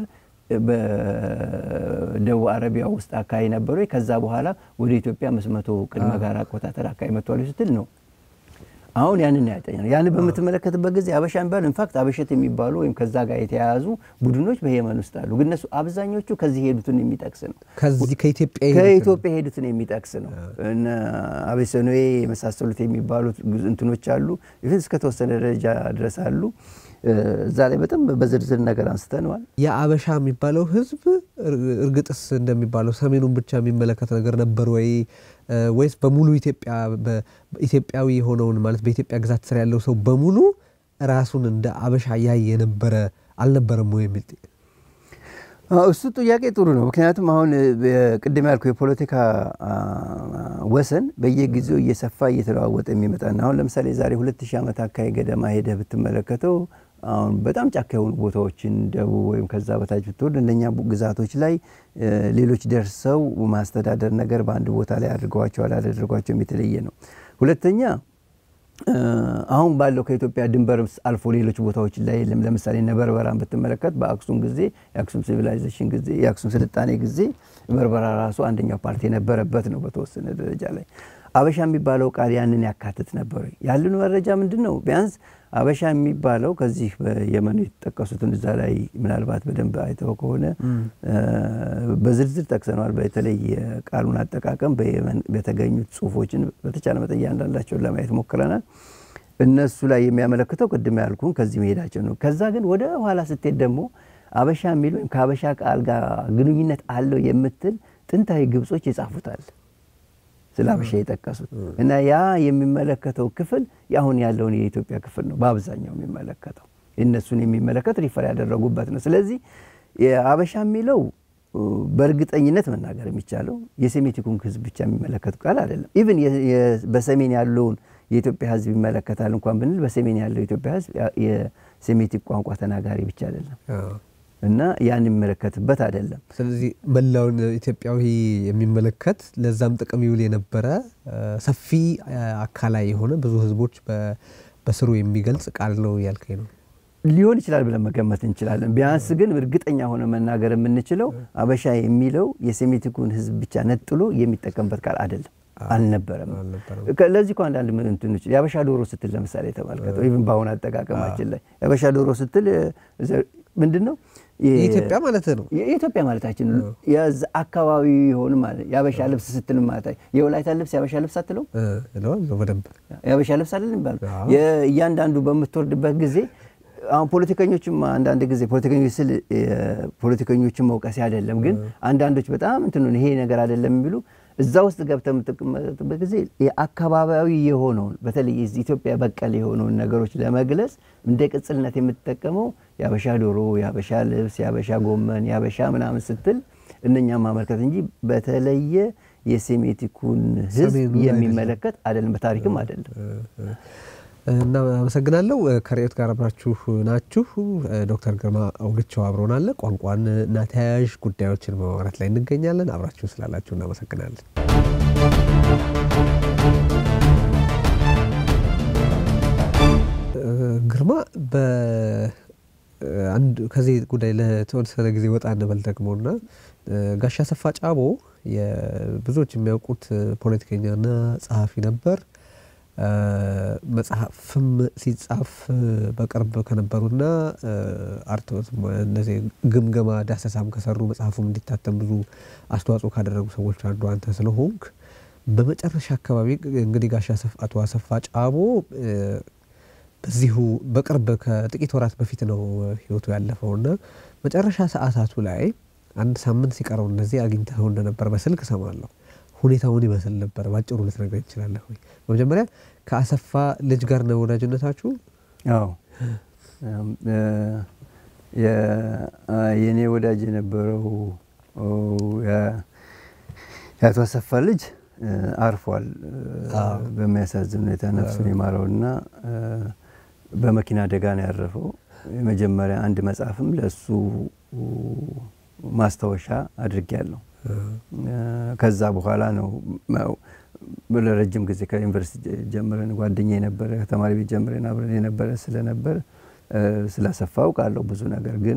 በደቡብ አረቢያ ውስጥ አካባቢ ነበሩ። ከዛ በኋላ ወደ ኢትዮጵያ አምስት መቶ ቅድመ ጋር አቆጣጠር አካባቢ መጥተዋል ስትል ነው። አሁን ያንን ያጠኛል። ያን በመተመለከተበት ጊዜ ሀበሻ የሚባል ኢንፋክት ሀበሸት የሚባሉ ወይም ከዛ ጋር የተያያዙ ቡድኖች በየመን ውስጥ አሉ። ግን እነሱ አብዛኞቹ ከዚህ ሄዱትን የሚጠቅስ ነው። ከዚህ ከኢትዮጵያ ከኢትዮጵያ ሄዱትን የሚጠቅስ ነው። እና አቤሰኖዬ የመሳሰሉት የሚባሉት እንትኖች አሉ። ይሄን እስከ ተወሰነ ደረጃ ድረስ አሉ። እዛ ላይ በጣም በዝርዝር ነገር አንስተናል። የአበሻ የሚባለው ህዝብ እርግጥስ እንደሚባለው ሰሜኑን ብቻ የሚመለከት ነገር ነበር ወይ ወይስ በሙሉ ኢትዮጵያ በኢትዮጵያዊ ሆነውን ማለት በኢትዮጵያ ግዛት ስር ያለው ሰው በሙሉ ራሱን እንደ አበሻ ያይ የነበረ አልነበረም ወይ የሚል ጥያቄ? እሱ ጥያቄ ጥሩ ነው። ምክንያቱም አሁን ቅድም ያልኩ የፖለቲካ ወሰን በየጊዜው እየሰፋ እየተለዋወጠ የሚመጣና አሁን ለምሳሌ ዛሬ ሁለት ሺህ ዓመት አካባቢ ገደማ ሄደ ብትመለከተው አሁን በጣም ጫካ የሆኑ ቦታዎችን ደቡብ ወይም ከዛ በታች ብትወድ እንደኛ ግዛቶች ላይ ሌሎች ደርሰው ማስተዳደር ነገር በአንድ ቦታ ላይ አድርገዋቸው አላደረጓቸው የተለየ ነው። ሁለተኛ አሁን ባለው ከኢትዮጵያ ድንበር አልፎ ሌሎች ቦታዎች ላይ ለምሳሌ ነበርበራን በተመለከተ በአክሱም ጊዜ የአክሱም ሲቪላይዜሽን ጊዜ የአክሱም ስልጣኔ ጊዜ በርበራ ራሱ አንደኛው ፓርቲ ነበረበት ነው በተወሰነ ደረጃ ላይ። አበሻ የሚባለው ቃል ያንን ያካትት ነበር ያለን መረጃ ምንድነው ቢያንስ አበሻ የሚባለው ከዚህ በየመን የተጠቀሱትን እዛ ላይ ምናልባት በደንብ አይተው ከሆነ በዝርዝር ተጠቅሰናል በተለይ ቃሉን አጠቃቀም በየመን በተገኙት ጽሁፎችን በተቻለ መጠን ያንዳንዳቸው ለማየት ሞክረናል እነሱ ላይ የሚያመለክተው ቅድም ያልኩን ከዚህ መሄዳቸው ነው ከዛ ግን ወደ ኋላ ስትሄድ ደግሞ አበሻ የሚል ወይም ከአበሻ ቃል ጋር ግንኙነት አለው የምትል ጥንታዊ ግብጾች ይጻፉታል ስለ አበሻ የጠቀሱት እና ያ የሚመለከተው ክፍል ያሁን ያለውን የኢትዮጵያ ክፍል ነው በአብዛኛው የሚመለከተው እነሱን የሚመለከት ሪፈር ያደረጉበት ነው ስለዚህ የአበሻ የሚለው በእርግጠኝነት መናገር የሚቻለው የሴሜቲኩን ህዝብ ብቻ የሚመለከት ቃል አይደለም ኢቭን በሰሜን ያለውን የኢትዮጵያ ህዝብ ይመለከታል እንኳን ብንል በሰሜን ያለው የኢትዮጵያ ህዝብ የሴሜቲክ ቋንቋ ተናጋሪ ብቻ አይደለም እና ያን የሚመለከትበት አይደለም ስለዚህ መላውን ኢትዮጵያዊ የሚመለከት ለዛም ጥቅም ይውል የነበረ ሰፊ አካላይ የሆነ ብዙ ህዝቦች በስሩ የሚገልጽ ቃል ነው ያልከኝ ነው ሊሆን ይችላል ብለን መገመት እንችላለን ቢያንስ ግን እርግጠኛ ሆነ መናገር የምንችለው አበሻ የሚለው የሴሜቲኩን ህዝብ ብቻ ነጥሎ የሚጠቀምበት ቃል አይደለም አልነበረም ለዚህ እንኳን አንድ ምን እንትንች ያበሻ ዶሮ ስትል ለምሳሌ ተመልከተው ኢቭን ባሁን አጠቃቀማችን ላይ ያበሻ ዶሮ ስትል ምንድነው የኢትዮጵያ ማለት ነው የኢትዮጵያ ማለታችን ያዝ አካባቢ ሆነ ማለት ያበሻ ልብስ ስትል ማለት የወላይታ ልብስ ያበሻ ልብስ አትለው ነው በደንብ ያበሻ ልብስ አይደለም ይባል የእያንዳንዱ በመትወርድበት ጊዜ አሁን ፖለቲከኞችም አንዳንድ ጊዜ ፖለቲከኞች ስል ፖለቲከኞችም መውቀስ አይደለም ግን አንዳንዶች በጣም እንትኑ ይሄ ነገር አይደለም የሚሉ እዛ ውስጥ ገብተም ተቀመጠበት ጊዜ የአካባቢያዊ የሆነው በተለይ ኢትዮጵያ በቀል የሆነው ነገሮች ለመግለጽ እንደ ቅጽልነት የምትጠቀመው ያበሻ ዶሮ ያበሻ ልብስ ያበሻ ጎመን ያበሻ ምናምን ስትል እነኛ ማመልከት እንጂ በተለየ የሴሜቲኩን ህዝብ የሚመለከት አይደለም በታሪክም አይደለም እና አመሰግናለሁ ከሪዮት ጋር አብራችሁ ናችሁ ዶክተር ግርማ አውግቸው አብሮናል ቋንቋን እና ተያያዥ ጉዳዮችን በማውራት ላይ እንገኛለን አብራችሁ ስላላችሁ እናመሰግናለን ግርማ በአንድ ከዚህ ጉዳይ ለተወሰነ ጊዜ ወጣ እንበል ደግሞና ጋሻ ሰፋ ጫቦ የብዙዎች የሚያውቁት ፖለቲከኛና ጸሐፊ ነበር መጽሐፍም ሲጻፍ በቅርብ ከነበሩና አርቶስ እንደዚህ ግምገማ ዳሰሳም ከሰሩ መጽሐፉም እንዲታተም ብዙ አስተዋጽኦ ካደረጉ ሰዎች አንዱ አንተ ስለሆንክ በመጨረሻ አካባቢ እንግዲህ ጋሻ ሰፋ አቶ አሰፋ ጫቦ በዚሁ በቅርብ ከጥቂት ወራት በፊት ነው ህይወቱ ያለፈውና መጨረሻ ሰዓታቱ ላይ አንድ ሳምንት ሲቀረው እንደዚህ አግኝተው እንደነበር በስልክ ሰማለሁ ሁኔታውን ይመስል ነበር ባጭሩ ልትነግረኝ ይችላል ወይ በመጀመሪያ ከአሰፋ ልጅ ጋር ነው ወዳጅነታችሁ አዎ የ የኔ ወዳጅ የነበረው ያ ያቶ አሰፋ ልጅ አርፏል በሚያሳዝን ሁኔታ ነፍሱን ይማረውና በመኪና አደጋ ነው ያረፈው የመጀመሪያ አንድ መጽሐፍም ለሱ ማስታወሻ አድርጌያለሁ ከዛ በኋላ ነው ለረጅም ጊዜ ከዩኒቨርሲቲ ጀምረን ጓደኛዬ ነበር ተማሪ ቤት ጀምረን አብረን የነበረ ስለነበር ስላሰፋው ቃለው ብዙ ነገር ግን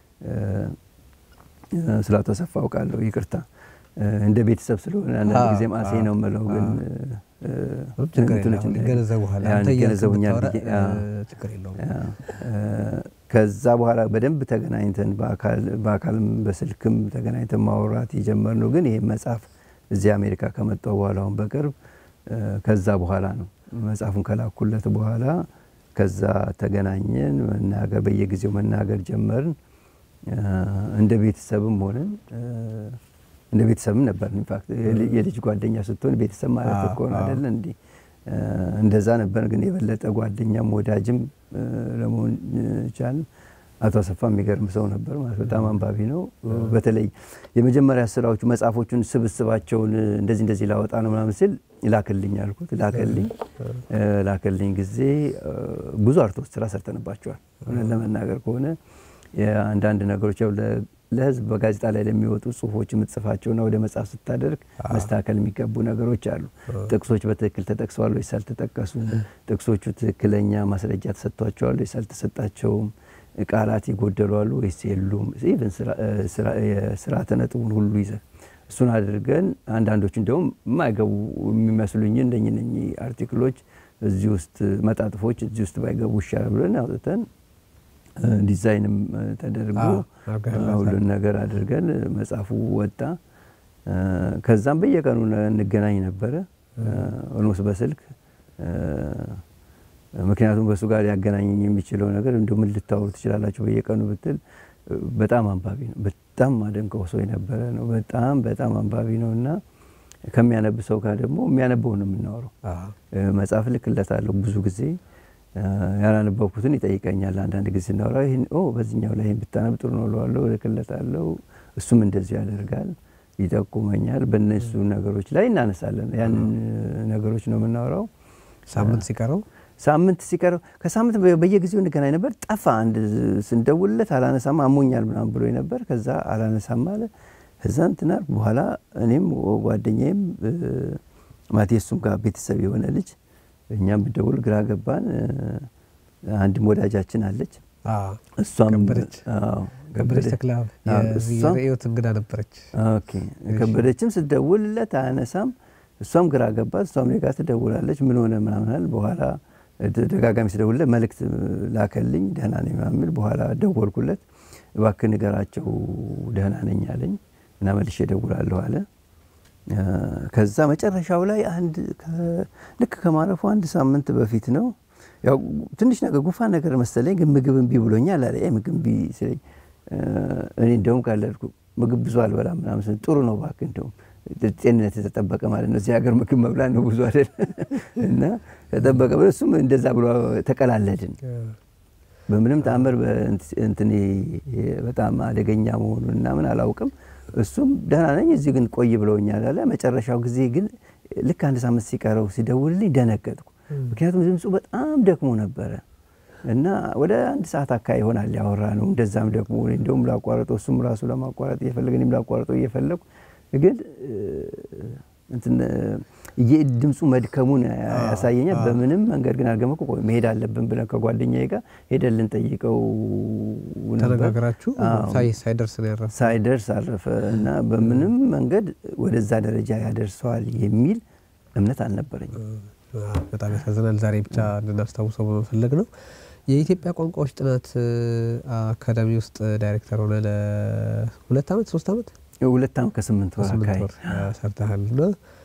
ስላተሰፋው ቃለው ይቅርታ እንደ ቤተሰብ ስለሆነ አንድ ጊዜ ማሴ ነው መለው ግን እንትኖች እንደገለዘው በኋላ አንተ ያገለዘውኛል ችግር የለውም ከዛ በኋላ በደንብ ተገናኝተን በአካል በአካልም በስልክም ተገናኝተን ማውራት የጀመርነው ግን ይሄ መጽሐፍ እዚህ አሜሪካ ከመጣው በኋላውን በቅርብ ከዛ በኋላ ነው መጽሐፉን ከላኩለት በኋላ ከዛ ተገናኘን መናገር በየጊዜው መናገር ጀመርን እንደ ቤተሰብም ሆነን እንደ ቤተሰብም ነበር ኢንፋክት የልጅ ጓደኛ ስትሆን ቤተሰብ ማለት እኮ ነው አይደል እንዴ እንደዛ ነበር ግን የበለጠ ጓደኛም ወዳጅም ለመሆን ቻል አቶ አሰፋ የሚገርም ሰው ነበር ማለት በጣም አንባቢ ነው በተለይ የመጀመሪያ ስራዎቹ መጽሐፎቹን ስብስባቸውን እንደዚህ እንደዚህ ላወጣ ነው ምናምን ሲል ይላከልኝ አልኩት ላከልኝ ላከልኝ ጊዜ ብዙ አርቶስ ስራ ሰርተንባቸዋል ለመናገር ከሆነ የአንዳንድ ነገሮች ያው ለህዝብ በጋዜጣ ላይ ለሚወጡ ጽሁፎች ምጽፋቸውና ወደ መጽሐፍ ስታደርግ መስተካከል የሚገቡ ነገሮች አሉ ጥቅሶች በትክክል ተጠቅሰዋል ወይስ አልተጠቀሱም ጥቅሶቹ ትክክለኛ ማስረጃ ተሰጥቷቸዋል ወይስ አልተሰጣቸውም ቃላት ይጎደላሉ ወይስ የሉም ኢቭን ስራ ስራ ነጥቡን ሁሉ ይዘ እሱን አድርገን አንዳንዶች እንደውም የማይገቡ የሚመስሉኝ እንደኝ ነኝ አርቲክሎች እዚህ ውስጥ መጣጥፎች እዚህ ውስጥ ባይገቡ ይሻላል ብለን አውጥተን ዲዛይንም ተደርጎ ሁሉን ነገር አድርገን መጽሐፉ ወጣ። ከዛም በየቀኑ እንገናኝ ነበር ኦልሞስት በስልክ ምክንያቱም በሱ ጋር ያገናኘኝ የሚችለው ነገር እንደው ምን ልታወሩ ትችላላችሁ በየቀኑ ብትል በጣም አንባቢ ነው በጣም ማደንቀው ሰው የነበረ ነው በጣም በጣም አንባቢ ነውና ከሚያነብ ሰው ጋር ደግሞ የሚያነበው ነው የምናወራው መጽሐፍ ልክለታለሁ ብዙ ጊዜ ያላነበብኩትን ይጠይቀኛል አንዳንድ ጊዜ እናወራ ይሄን ኦ በዚህኛው ላይ ይሄን ብታነብ ጥሩ ነው እለዋለሁ ልክለታለሁ እሱም እንደዚህ ያደርጋል ይጠቁመኛል በእነሱ ነገሮች ላይ እናነሳለን ያን ነገሮች ነው የምናወራው ሳምንት ሲቀረው ሳምንት ሲቀረው ከሳምንት በየጊዜው እንገናኝ ነበር ጠፋ አንድ ስንደውልለት አላነሳም አሞኛል ምናምን ብሎ ነበር ከዛ አላነሳም አለ ከዛ እንትና በኋላ እኔም ጓደኛዬም ማቴሱም ጋር ቤተሰብ የሆነ ልጅ እኛም ብደውል ግራ ገባን አንድ ወዳጃችን አለች አዎ እሷም አዎ ከበደች ተክላብ የሪዮት እንግዳ ነበረች ኦኬ ከበደችም ስደውልለት አያነሳም እሷም ግራ ገባት እሷም ለጋ ትደውላለች ምን ሆነ ምናምን በኋላ ደጋጋሚ ስደውልለት መልእክት ላከልኝ ደህና ነኝ ምናምን በኋላ ደወልኩለት እባክህ ንገራቸው ደህና ነኝ አለኝ እና መልሼ ደውላለሁ አለ ከዛ መጨረሻው ላይ አንድ ልክ ከማረፉ አንድ ሳምንት በፊት ነው ያው ትንሽ ነገር ጉፋን ነገር መሰለኝ ግን ምግብ እንቢ ብሎኛል አለ አይ ምግብ እንቢ ስለኝ እኔ እንደውም ካለልኩ ምግብ ብዙ አልበላም ምናምን ጥሩ ነው እባክህ እንደውም ጤንነት የተጠበቀ ማለት ነው እዚህ ሀገር ምግብ መብላት ነው ብዙ አይደል እና ተጠበቀ በእሱም እንደዛ ብሎ ተቀላለድን በምንም ተአምር እንትን በጣም አደገኛ መሆኑንና ምን አላውቅም እሱም ደህና ነኝ እዚህ ግን ቆይ ብለውኛል አለ መጨረሻው ጊዜ ግን ልክ አንድ ሳምንት ሲቀረው ሲደውልልኝ ደነገጥኩ ምክንያቱም ድምፁ በጣም ደክሞ ነበር እና ወደ አንድ ሰዓት አካባቢ ይሆናል ያወራ ነው እንደዛም ደግሞ እንደውም ላቋርጠው እሱም ራሱ ለማቋረጥ እየፈለገኝም ላቋርጠው እየፈለኩ ግን እንትን የድምፁ መድከሙን ያሳየኛል በምንም መንገድ ግን አልገመኩ ቆይ መሄድ አለብን ብለን ከጓደኛዬ ጋር ሄደልን ጠይቀው ነበር ተነጋግራችሁ ሳይ ሳይደርስ ነው ያረፈ ሳይደርስ አረፈ እና በምንም መንገድ ወደዛ ደረጃ ያደርሰዋል የሚል እምነት አልነበረኝም በጣም ያሳዝናል ዛሬ ብቻ እንድናስታውሰው በመፈለግ ነው የኢትዮጵያ ቋንቋዎች ጥናት አካዳሚ ውስጥ ዳይሬክተር ሆነ ለሁለት አመት ሶስት አመት ሁለት አመት ከስምንት ወር አካባቢ ሰርተሃልና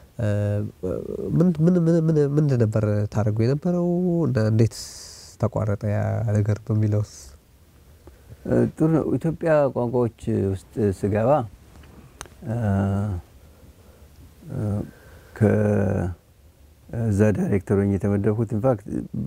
ምን ምን ምን ምን ነበር ታረጉ የነበረው እና እንዴት ተቋረጠ ያ ነገር በሚለውስ ጥሩ ኢትዮጵያ ቋንቋዎች ውስጥ ስገባ ከ ዛ ዳይሬክተሩኝ የተመደኩት ኢንፋክት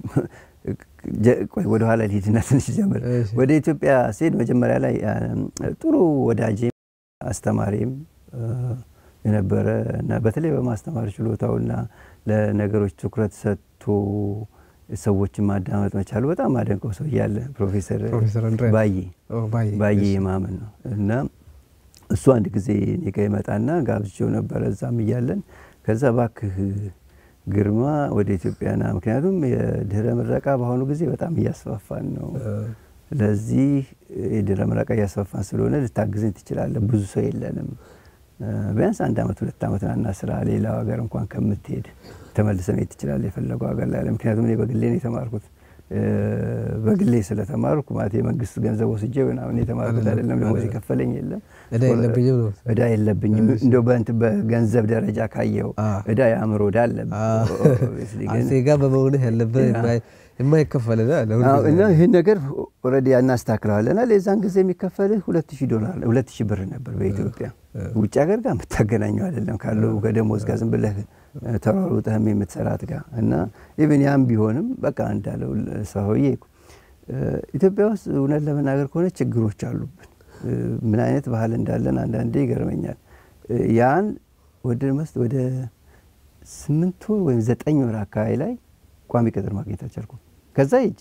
ቆይ ወደ ኋላ ልሂድና ትንሽ ጀምር ወደ ኢትዮጵያ ሲሄድ መጀመሪያ ላይ ጥሩ ወዳጄ አስተማሪም የነበረ እና በተለይ በማስተማር ችሎታውና ለነገሮች ትኩረት ሰጥቶ ሰዎችን ማዳመጥ መቻሉ በጣም አደንቀው ሰው ያለ ፕሮፌሰር ባዬ ባዬ ማመን ነው እና እሱ አንድ ጊዜ እኔ ጋር ይመጣና ጋብዤው ነበር እዛም ይያለን ከዛ ባክህ ግርማ ወደ ኢትዮጵያና ምክንያቱም የድህረ ምረቃ በአሁኑ ጊዜ በጣም እያስፋፋን ነው ለዚህ የድህረ ምረቃ እያስፋፋን ስለሆነ ልታግዘኝ ትችላለህ ብዙ ሰው የለንም ቢያንስ አንድ አመት ሁለት አመት እና ስራ ሌላ ሀገር እንኳን ከምትሄድ ተመልሰህ መሄድ ትችላለህ የፈለገው ሀገር ላይ ምክንያቱም እኔ በግሌ ነው የተማርኩት በግሌ ስለተማርኩ ማለት የመንግስት ገንዘብ ወስጄ ምናምን የተማርኩት አይደለም ለሞዚ ከፈለኝ የለም እዳ የለብኝም ነው እዳ የለብኝም እንደው በእንት በገንዘብ ደረጃ ካየው እዳ ያምሮ እዳ አለብኝ አንተ ጋር በመሆንህ ያለበት የማይከፈልና ለሁሉ እና ይሄ ነገር ኦሬዲ ያናስተካክለዋልና ለዛን ጊዜ የሚከፈልህ ሁለት ሺህ ዶላር ሁለት ሺህ ብር ነበር በኢትዮጵያ ውጭ ሀገር ጋር መታገናኘው አይደለም ካለው ከደሞዝ ጋር ዝም ብለህ ተሯሩጠህም የምትሰራት ጋር እና ኢቭን ያም ቢሆንም በቃ እንዳለው ሰውዬ ኢትዮጵያ ውስጥ እውነት ለመናገር ከሆነ ችግሮች አሉብን ምን አይነት ባህል እንዳለን አንዳንዴ ይገርመኛል ያን ወደ መስት ወደ ስምንት ወር ወይም ዘጠኝ ወር አካባቢ ላይ ቋሚ ቅጥር ማግኘት አልቻልኩም ከዛ ይጂ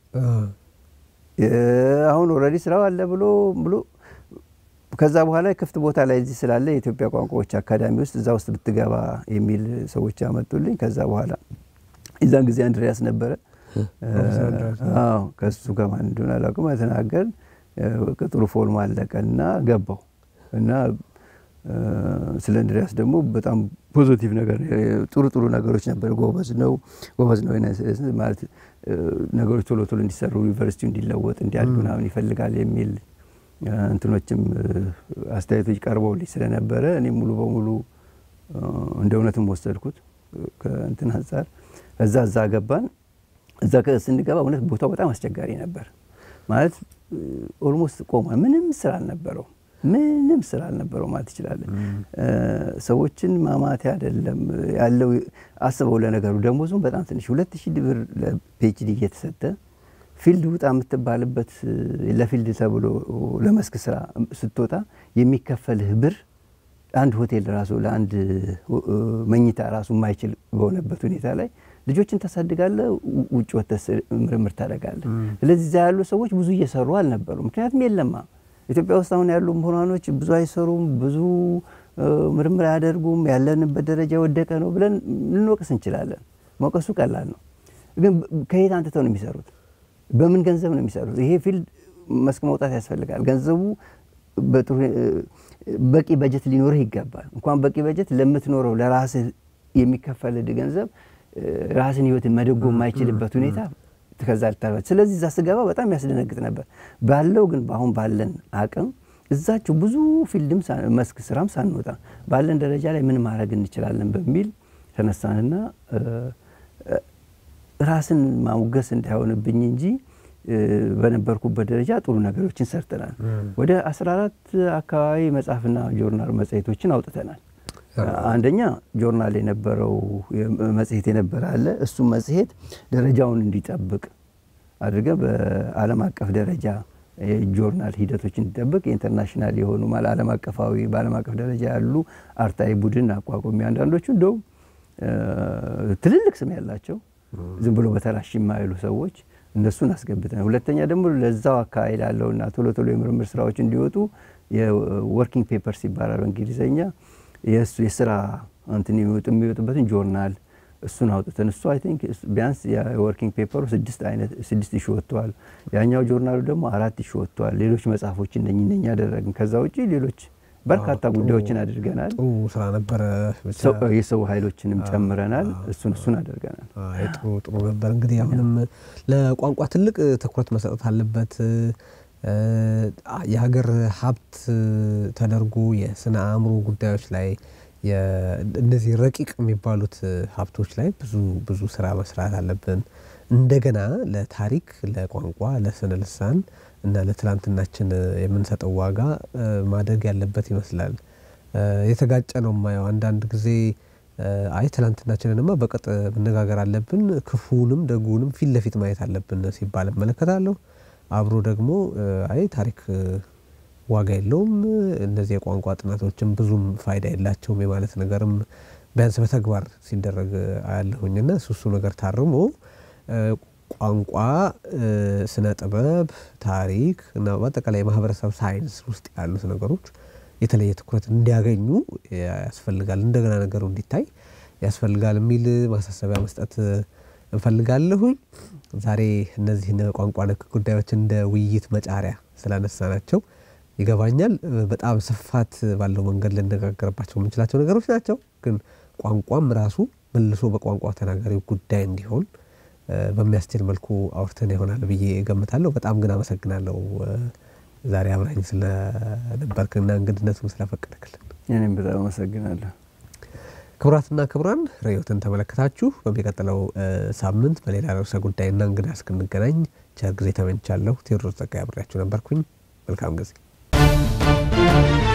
አሁን ኦሬዲ ስራው አለ ብሎ ብሎ ከዛ በኋላ ክፍት ቦታ ላይ እዚህ ስላለ የኢትዮጵያ ቋንቋዎች አካዳሚ ውስጥ እዛ ውስጥ ብትገባ የሚል ሰዎች አመጡልኝ ከዛ በኋላ እዛን ጊዜ አንድሪያስ ነበረ አዎ ከሱ ጋር ማን እንደሆነ አላውቅም ተናገር ቅጥሩ ፎርም አለቀና ገባው እና ስለ እንድሪያስ ደግሞ በጣም ፖዚቲቭ ነገር ጥሩ ጥሩ ነገሮች ነበር ጎበዝ ነው ጎበዝ ነው ማለት ነገሮች ቶሎ ቶሎ እንዲሰሩ ዩኒቨርሲቲው እንዲለወጥ እንዲያድግ ምናምን ይፈልጋል የሚል እንትኖችም አስተያየቶች ቀርበውልኝ ስለነበረ እኔ ሙሉ በሙሉ እንደ እውነትም ወሰድኩት ከእንትን አንፃር እዛ እዛ ገባን እዛ ከስንገባ እውነት ቦታው በጣም አስቸጋሪ ነበር ማለት ኦልሞስት ቆማ ምንም ስራ አልነበረው ምንም ስራ አልነበረው ማለት ይችላል ሰዎችን ማማት አይደለም ያለው አስበው ለነገሩ ደሞዙም በጣም ትንሽ ሁለት ሺህ ብር ለፒኤችዲ እየተሰጠ ፊልድ ውጣ የምትባልበት ለፊልድ ተብሎ ለመስክ ስራ ስትወጣ የሚከፈልህ ብር አንድ ሆቴል ራሱ ለአንድ መኝታ ራሱ ማይችል በሆነበት ሁኔታ ላይ ልጆችን ታሳድጋለህ ውጭ ወተስ ምርምር ታደርጋለህ ስለዚህ ያሉ ሰዎች ብዙ እየሰሩ አልነበሩ ምክንያቱም የለማ ኢትዮጵያ ውስጥ አሁን ያሉ ምሁራኖች ብዙ አይሰሩም ብዙ ምርምር ያደርጉም ያለንበት ደረጃ ወደቀ ነው ብለን ልንወቅስ እንችላለን መውቀሱ ቀላል ነው ግን ከየት አንተው ነው የሚሰሩት በምን ገንዘብ ነው የሚሰሩት ይሄ ፊልድ መስክ መውጣት ያስፈልጋል ገንዘቡ በቂ በጀት ሊኖርህ ይገባል እንኳን በቂ በጀት ለምትኖረው ለራስ የሚከፈልህ ገንዘብ ራስን ህይወት መደጎም የማይችልበት ሁኔታ ተከዛልታል ስለዚህ እዛ ስገባ በጣም ያስደነግጥ ነበር ባለው ግን አሁን ባለን አቅም እዛቸው ብዙ ፊልድም መስክ ስራም ሳንወጣ ባለን ደረጃ ላይ ምን ማድረግ እንችላለን በሚል ተነሳንና ራስን ማውገስ እንዳይሆንብኝ እንጂ በነበርኩበት ደረጃ ጥሩ ነገሮችን ሰርተናል ወደ አስራ አራት አካባቢ መጽሐፍና ጆርናል መጽሔቶችን አውጥተናል አንደኛ ጆርናል የነበረው መጽሔት የነበረ አለ እሱ መጽሔት ደረጃውን እንዲጠብቅ አድርገ በዓለም አቀፍ ደረጃ የጆርናል ሂደቶችን እንዲጠብቅ ኢንተርናሽናል የሆኑ ማለት ዓለም አቀፋዊ በዓለም አቀፍ ደረጃ ያሉ አርታኢ ቡድን አቋቁሞ አንዳንዶቹ እንደው ትልልቅ ስም ያላቸው ዝም ብሎ በተራሽ የማይሉ ሰዎች እነሱን አስገብተን ሁለተኛ ደግሞ ለዛው አካባቢ ያለውና ቶሎ ቶሎ የምርምር ስራዎች እንዲወጡ የወርኪንግ ፔፐርስ ይባላል በእንግሊዘኛ የሱ የሥራ እንትን የሚወጡበትን ጆርናል እሱን አውጥተን እሱ አይ ቲንክ ቢያንስ የወርኪንግ ፔፐሩ ስድስት አይነት ስድስት ሺህ ወጥቷል ያኛው ጆርናሉ ደግሞ አራት ሺህ ወጥቷል ሌሎች መጽሐፎች እንደኛ ያደረግን ከዛ ውጪ ሌሎች በርካታ ጉዳዮችን አድርገናል ጥሩ ስራ ነበር የሰው ኃይሎችንም ጨምረናል እሱን እሱን አድርገናል አይ ጥሩ ጥሩ ነበር እንግዲህ አሁንም ለቋንቋ ትልቅ ትኩረት መሰጠት አለበት የሀገር ሀብት ተደርጎ የስነ አእምሮ ጉዳዮች ላይ የእነዚህ ረቂቅ የሚባሉት ሀብቶች ላይ ብዙ ብዙ ስራ መስራት አለብን እንደገና ለታሪክ ለቋንቋ ለስነ ልሳን እና ለትላንትናችን የምንሰጠው ዋጋ ማደግ ያለበት ይመስላል የተጋጨ ነው ማየው አንዳንድ ጊዜ አይ ትላንትናችንንማ በቀጥ መነጋገር አለብን ክፉንም ደጉንም ፊት ለፊት ማየት አለብን ሲባል መለከታለሁ አብሮ ደግሞ አይ ታሪክ ዋጋ የለውም እነዚህ የቋንቋ ጥናቶችም ብዙም ፋይዳ የላቸውም የማለት ነገርም ቢያንስ በተግባር ሲደረግ አያለሁኝና እሱ ነገር ታርሞ ቋንቋ ስነ ጥበብ ታሪክ እና በአጠቃላይ ማህበረሰብ ሳይንስ ውስጥ ያሉት ነገሮች የተለየ ትኩረት እንዲያገኙ ያስፈልጋል እንደገና ነገሩ እንዲታይ ያስፈልጋል የሚል ማሳሰቢያ መስጠት እንፈልጋለሁኝ ዛሬ እነዚህ ቋንቋ ነክ ጉዳዮች እንደ ውይይት መጫሪያ ስላነሳናቸው ይገባኛል በጣም ስፋት ባለው መንገድ ለነጋገርባቸው ምንችላቸው ነገሮች ናቸው ግን ቋንቋም ራሱ መልሶ በቋንቋ ተናጋሪው ጉዳይ እንዲሆን በሚያስችል መልኩ አውርተን ይሆናል ብዬ ገምታለሁ በጣም ግን አመሰግናለሁ ዛሬ አብራኝ ስለነበርክና እንግድነቱን ስለፈቀድክልን እኔም በጣም አመሰግናለሁ ክብራትና ክብራን ራዮትን ተመለከታችሁ በሚቀጥለው ሳምንት በሌላ ርዕሰ ጉዳይና እንግዳ እስክንገናኝ ቸር ጊዜ ተመኝቻለሁ ቴዎድሮስ ጸጋዬ አብራችሁ ነበርኩኝ መልካም ጊዜ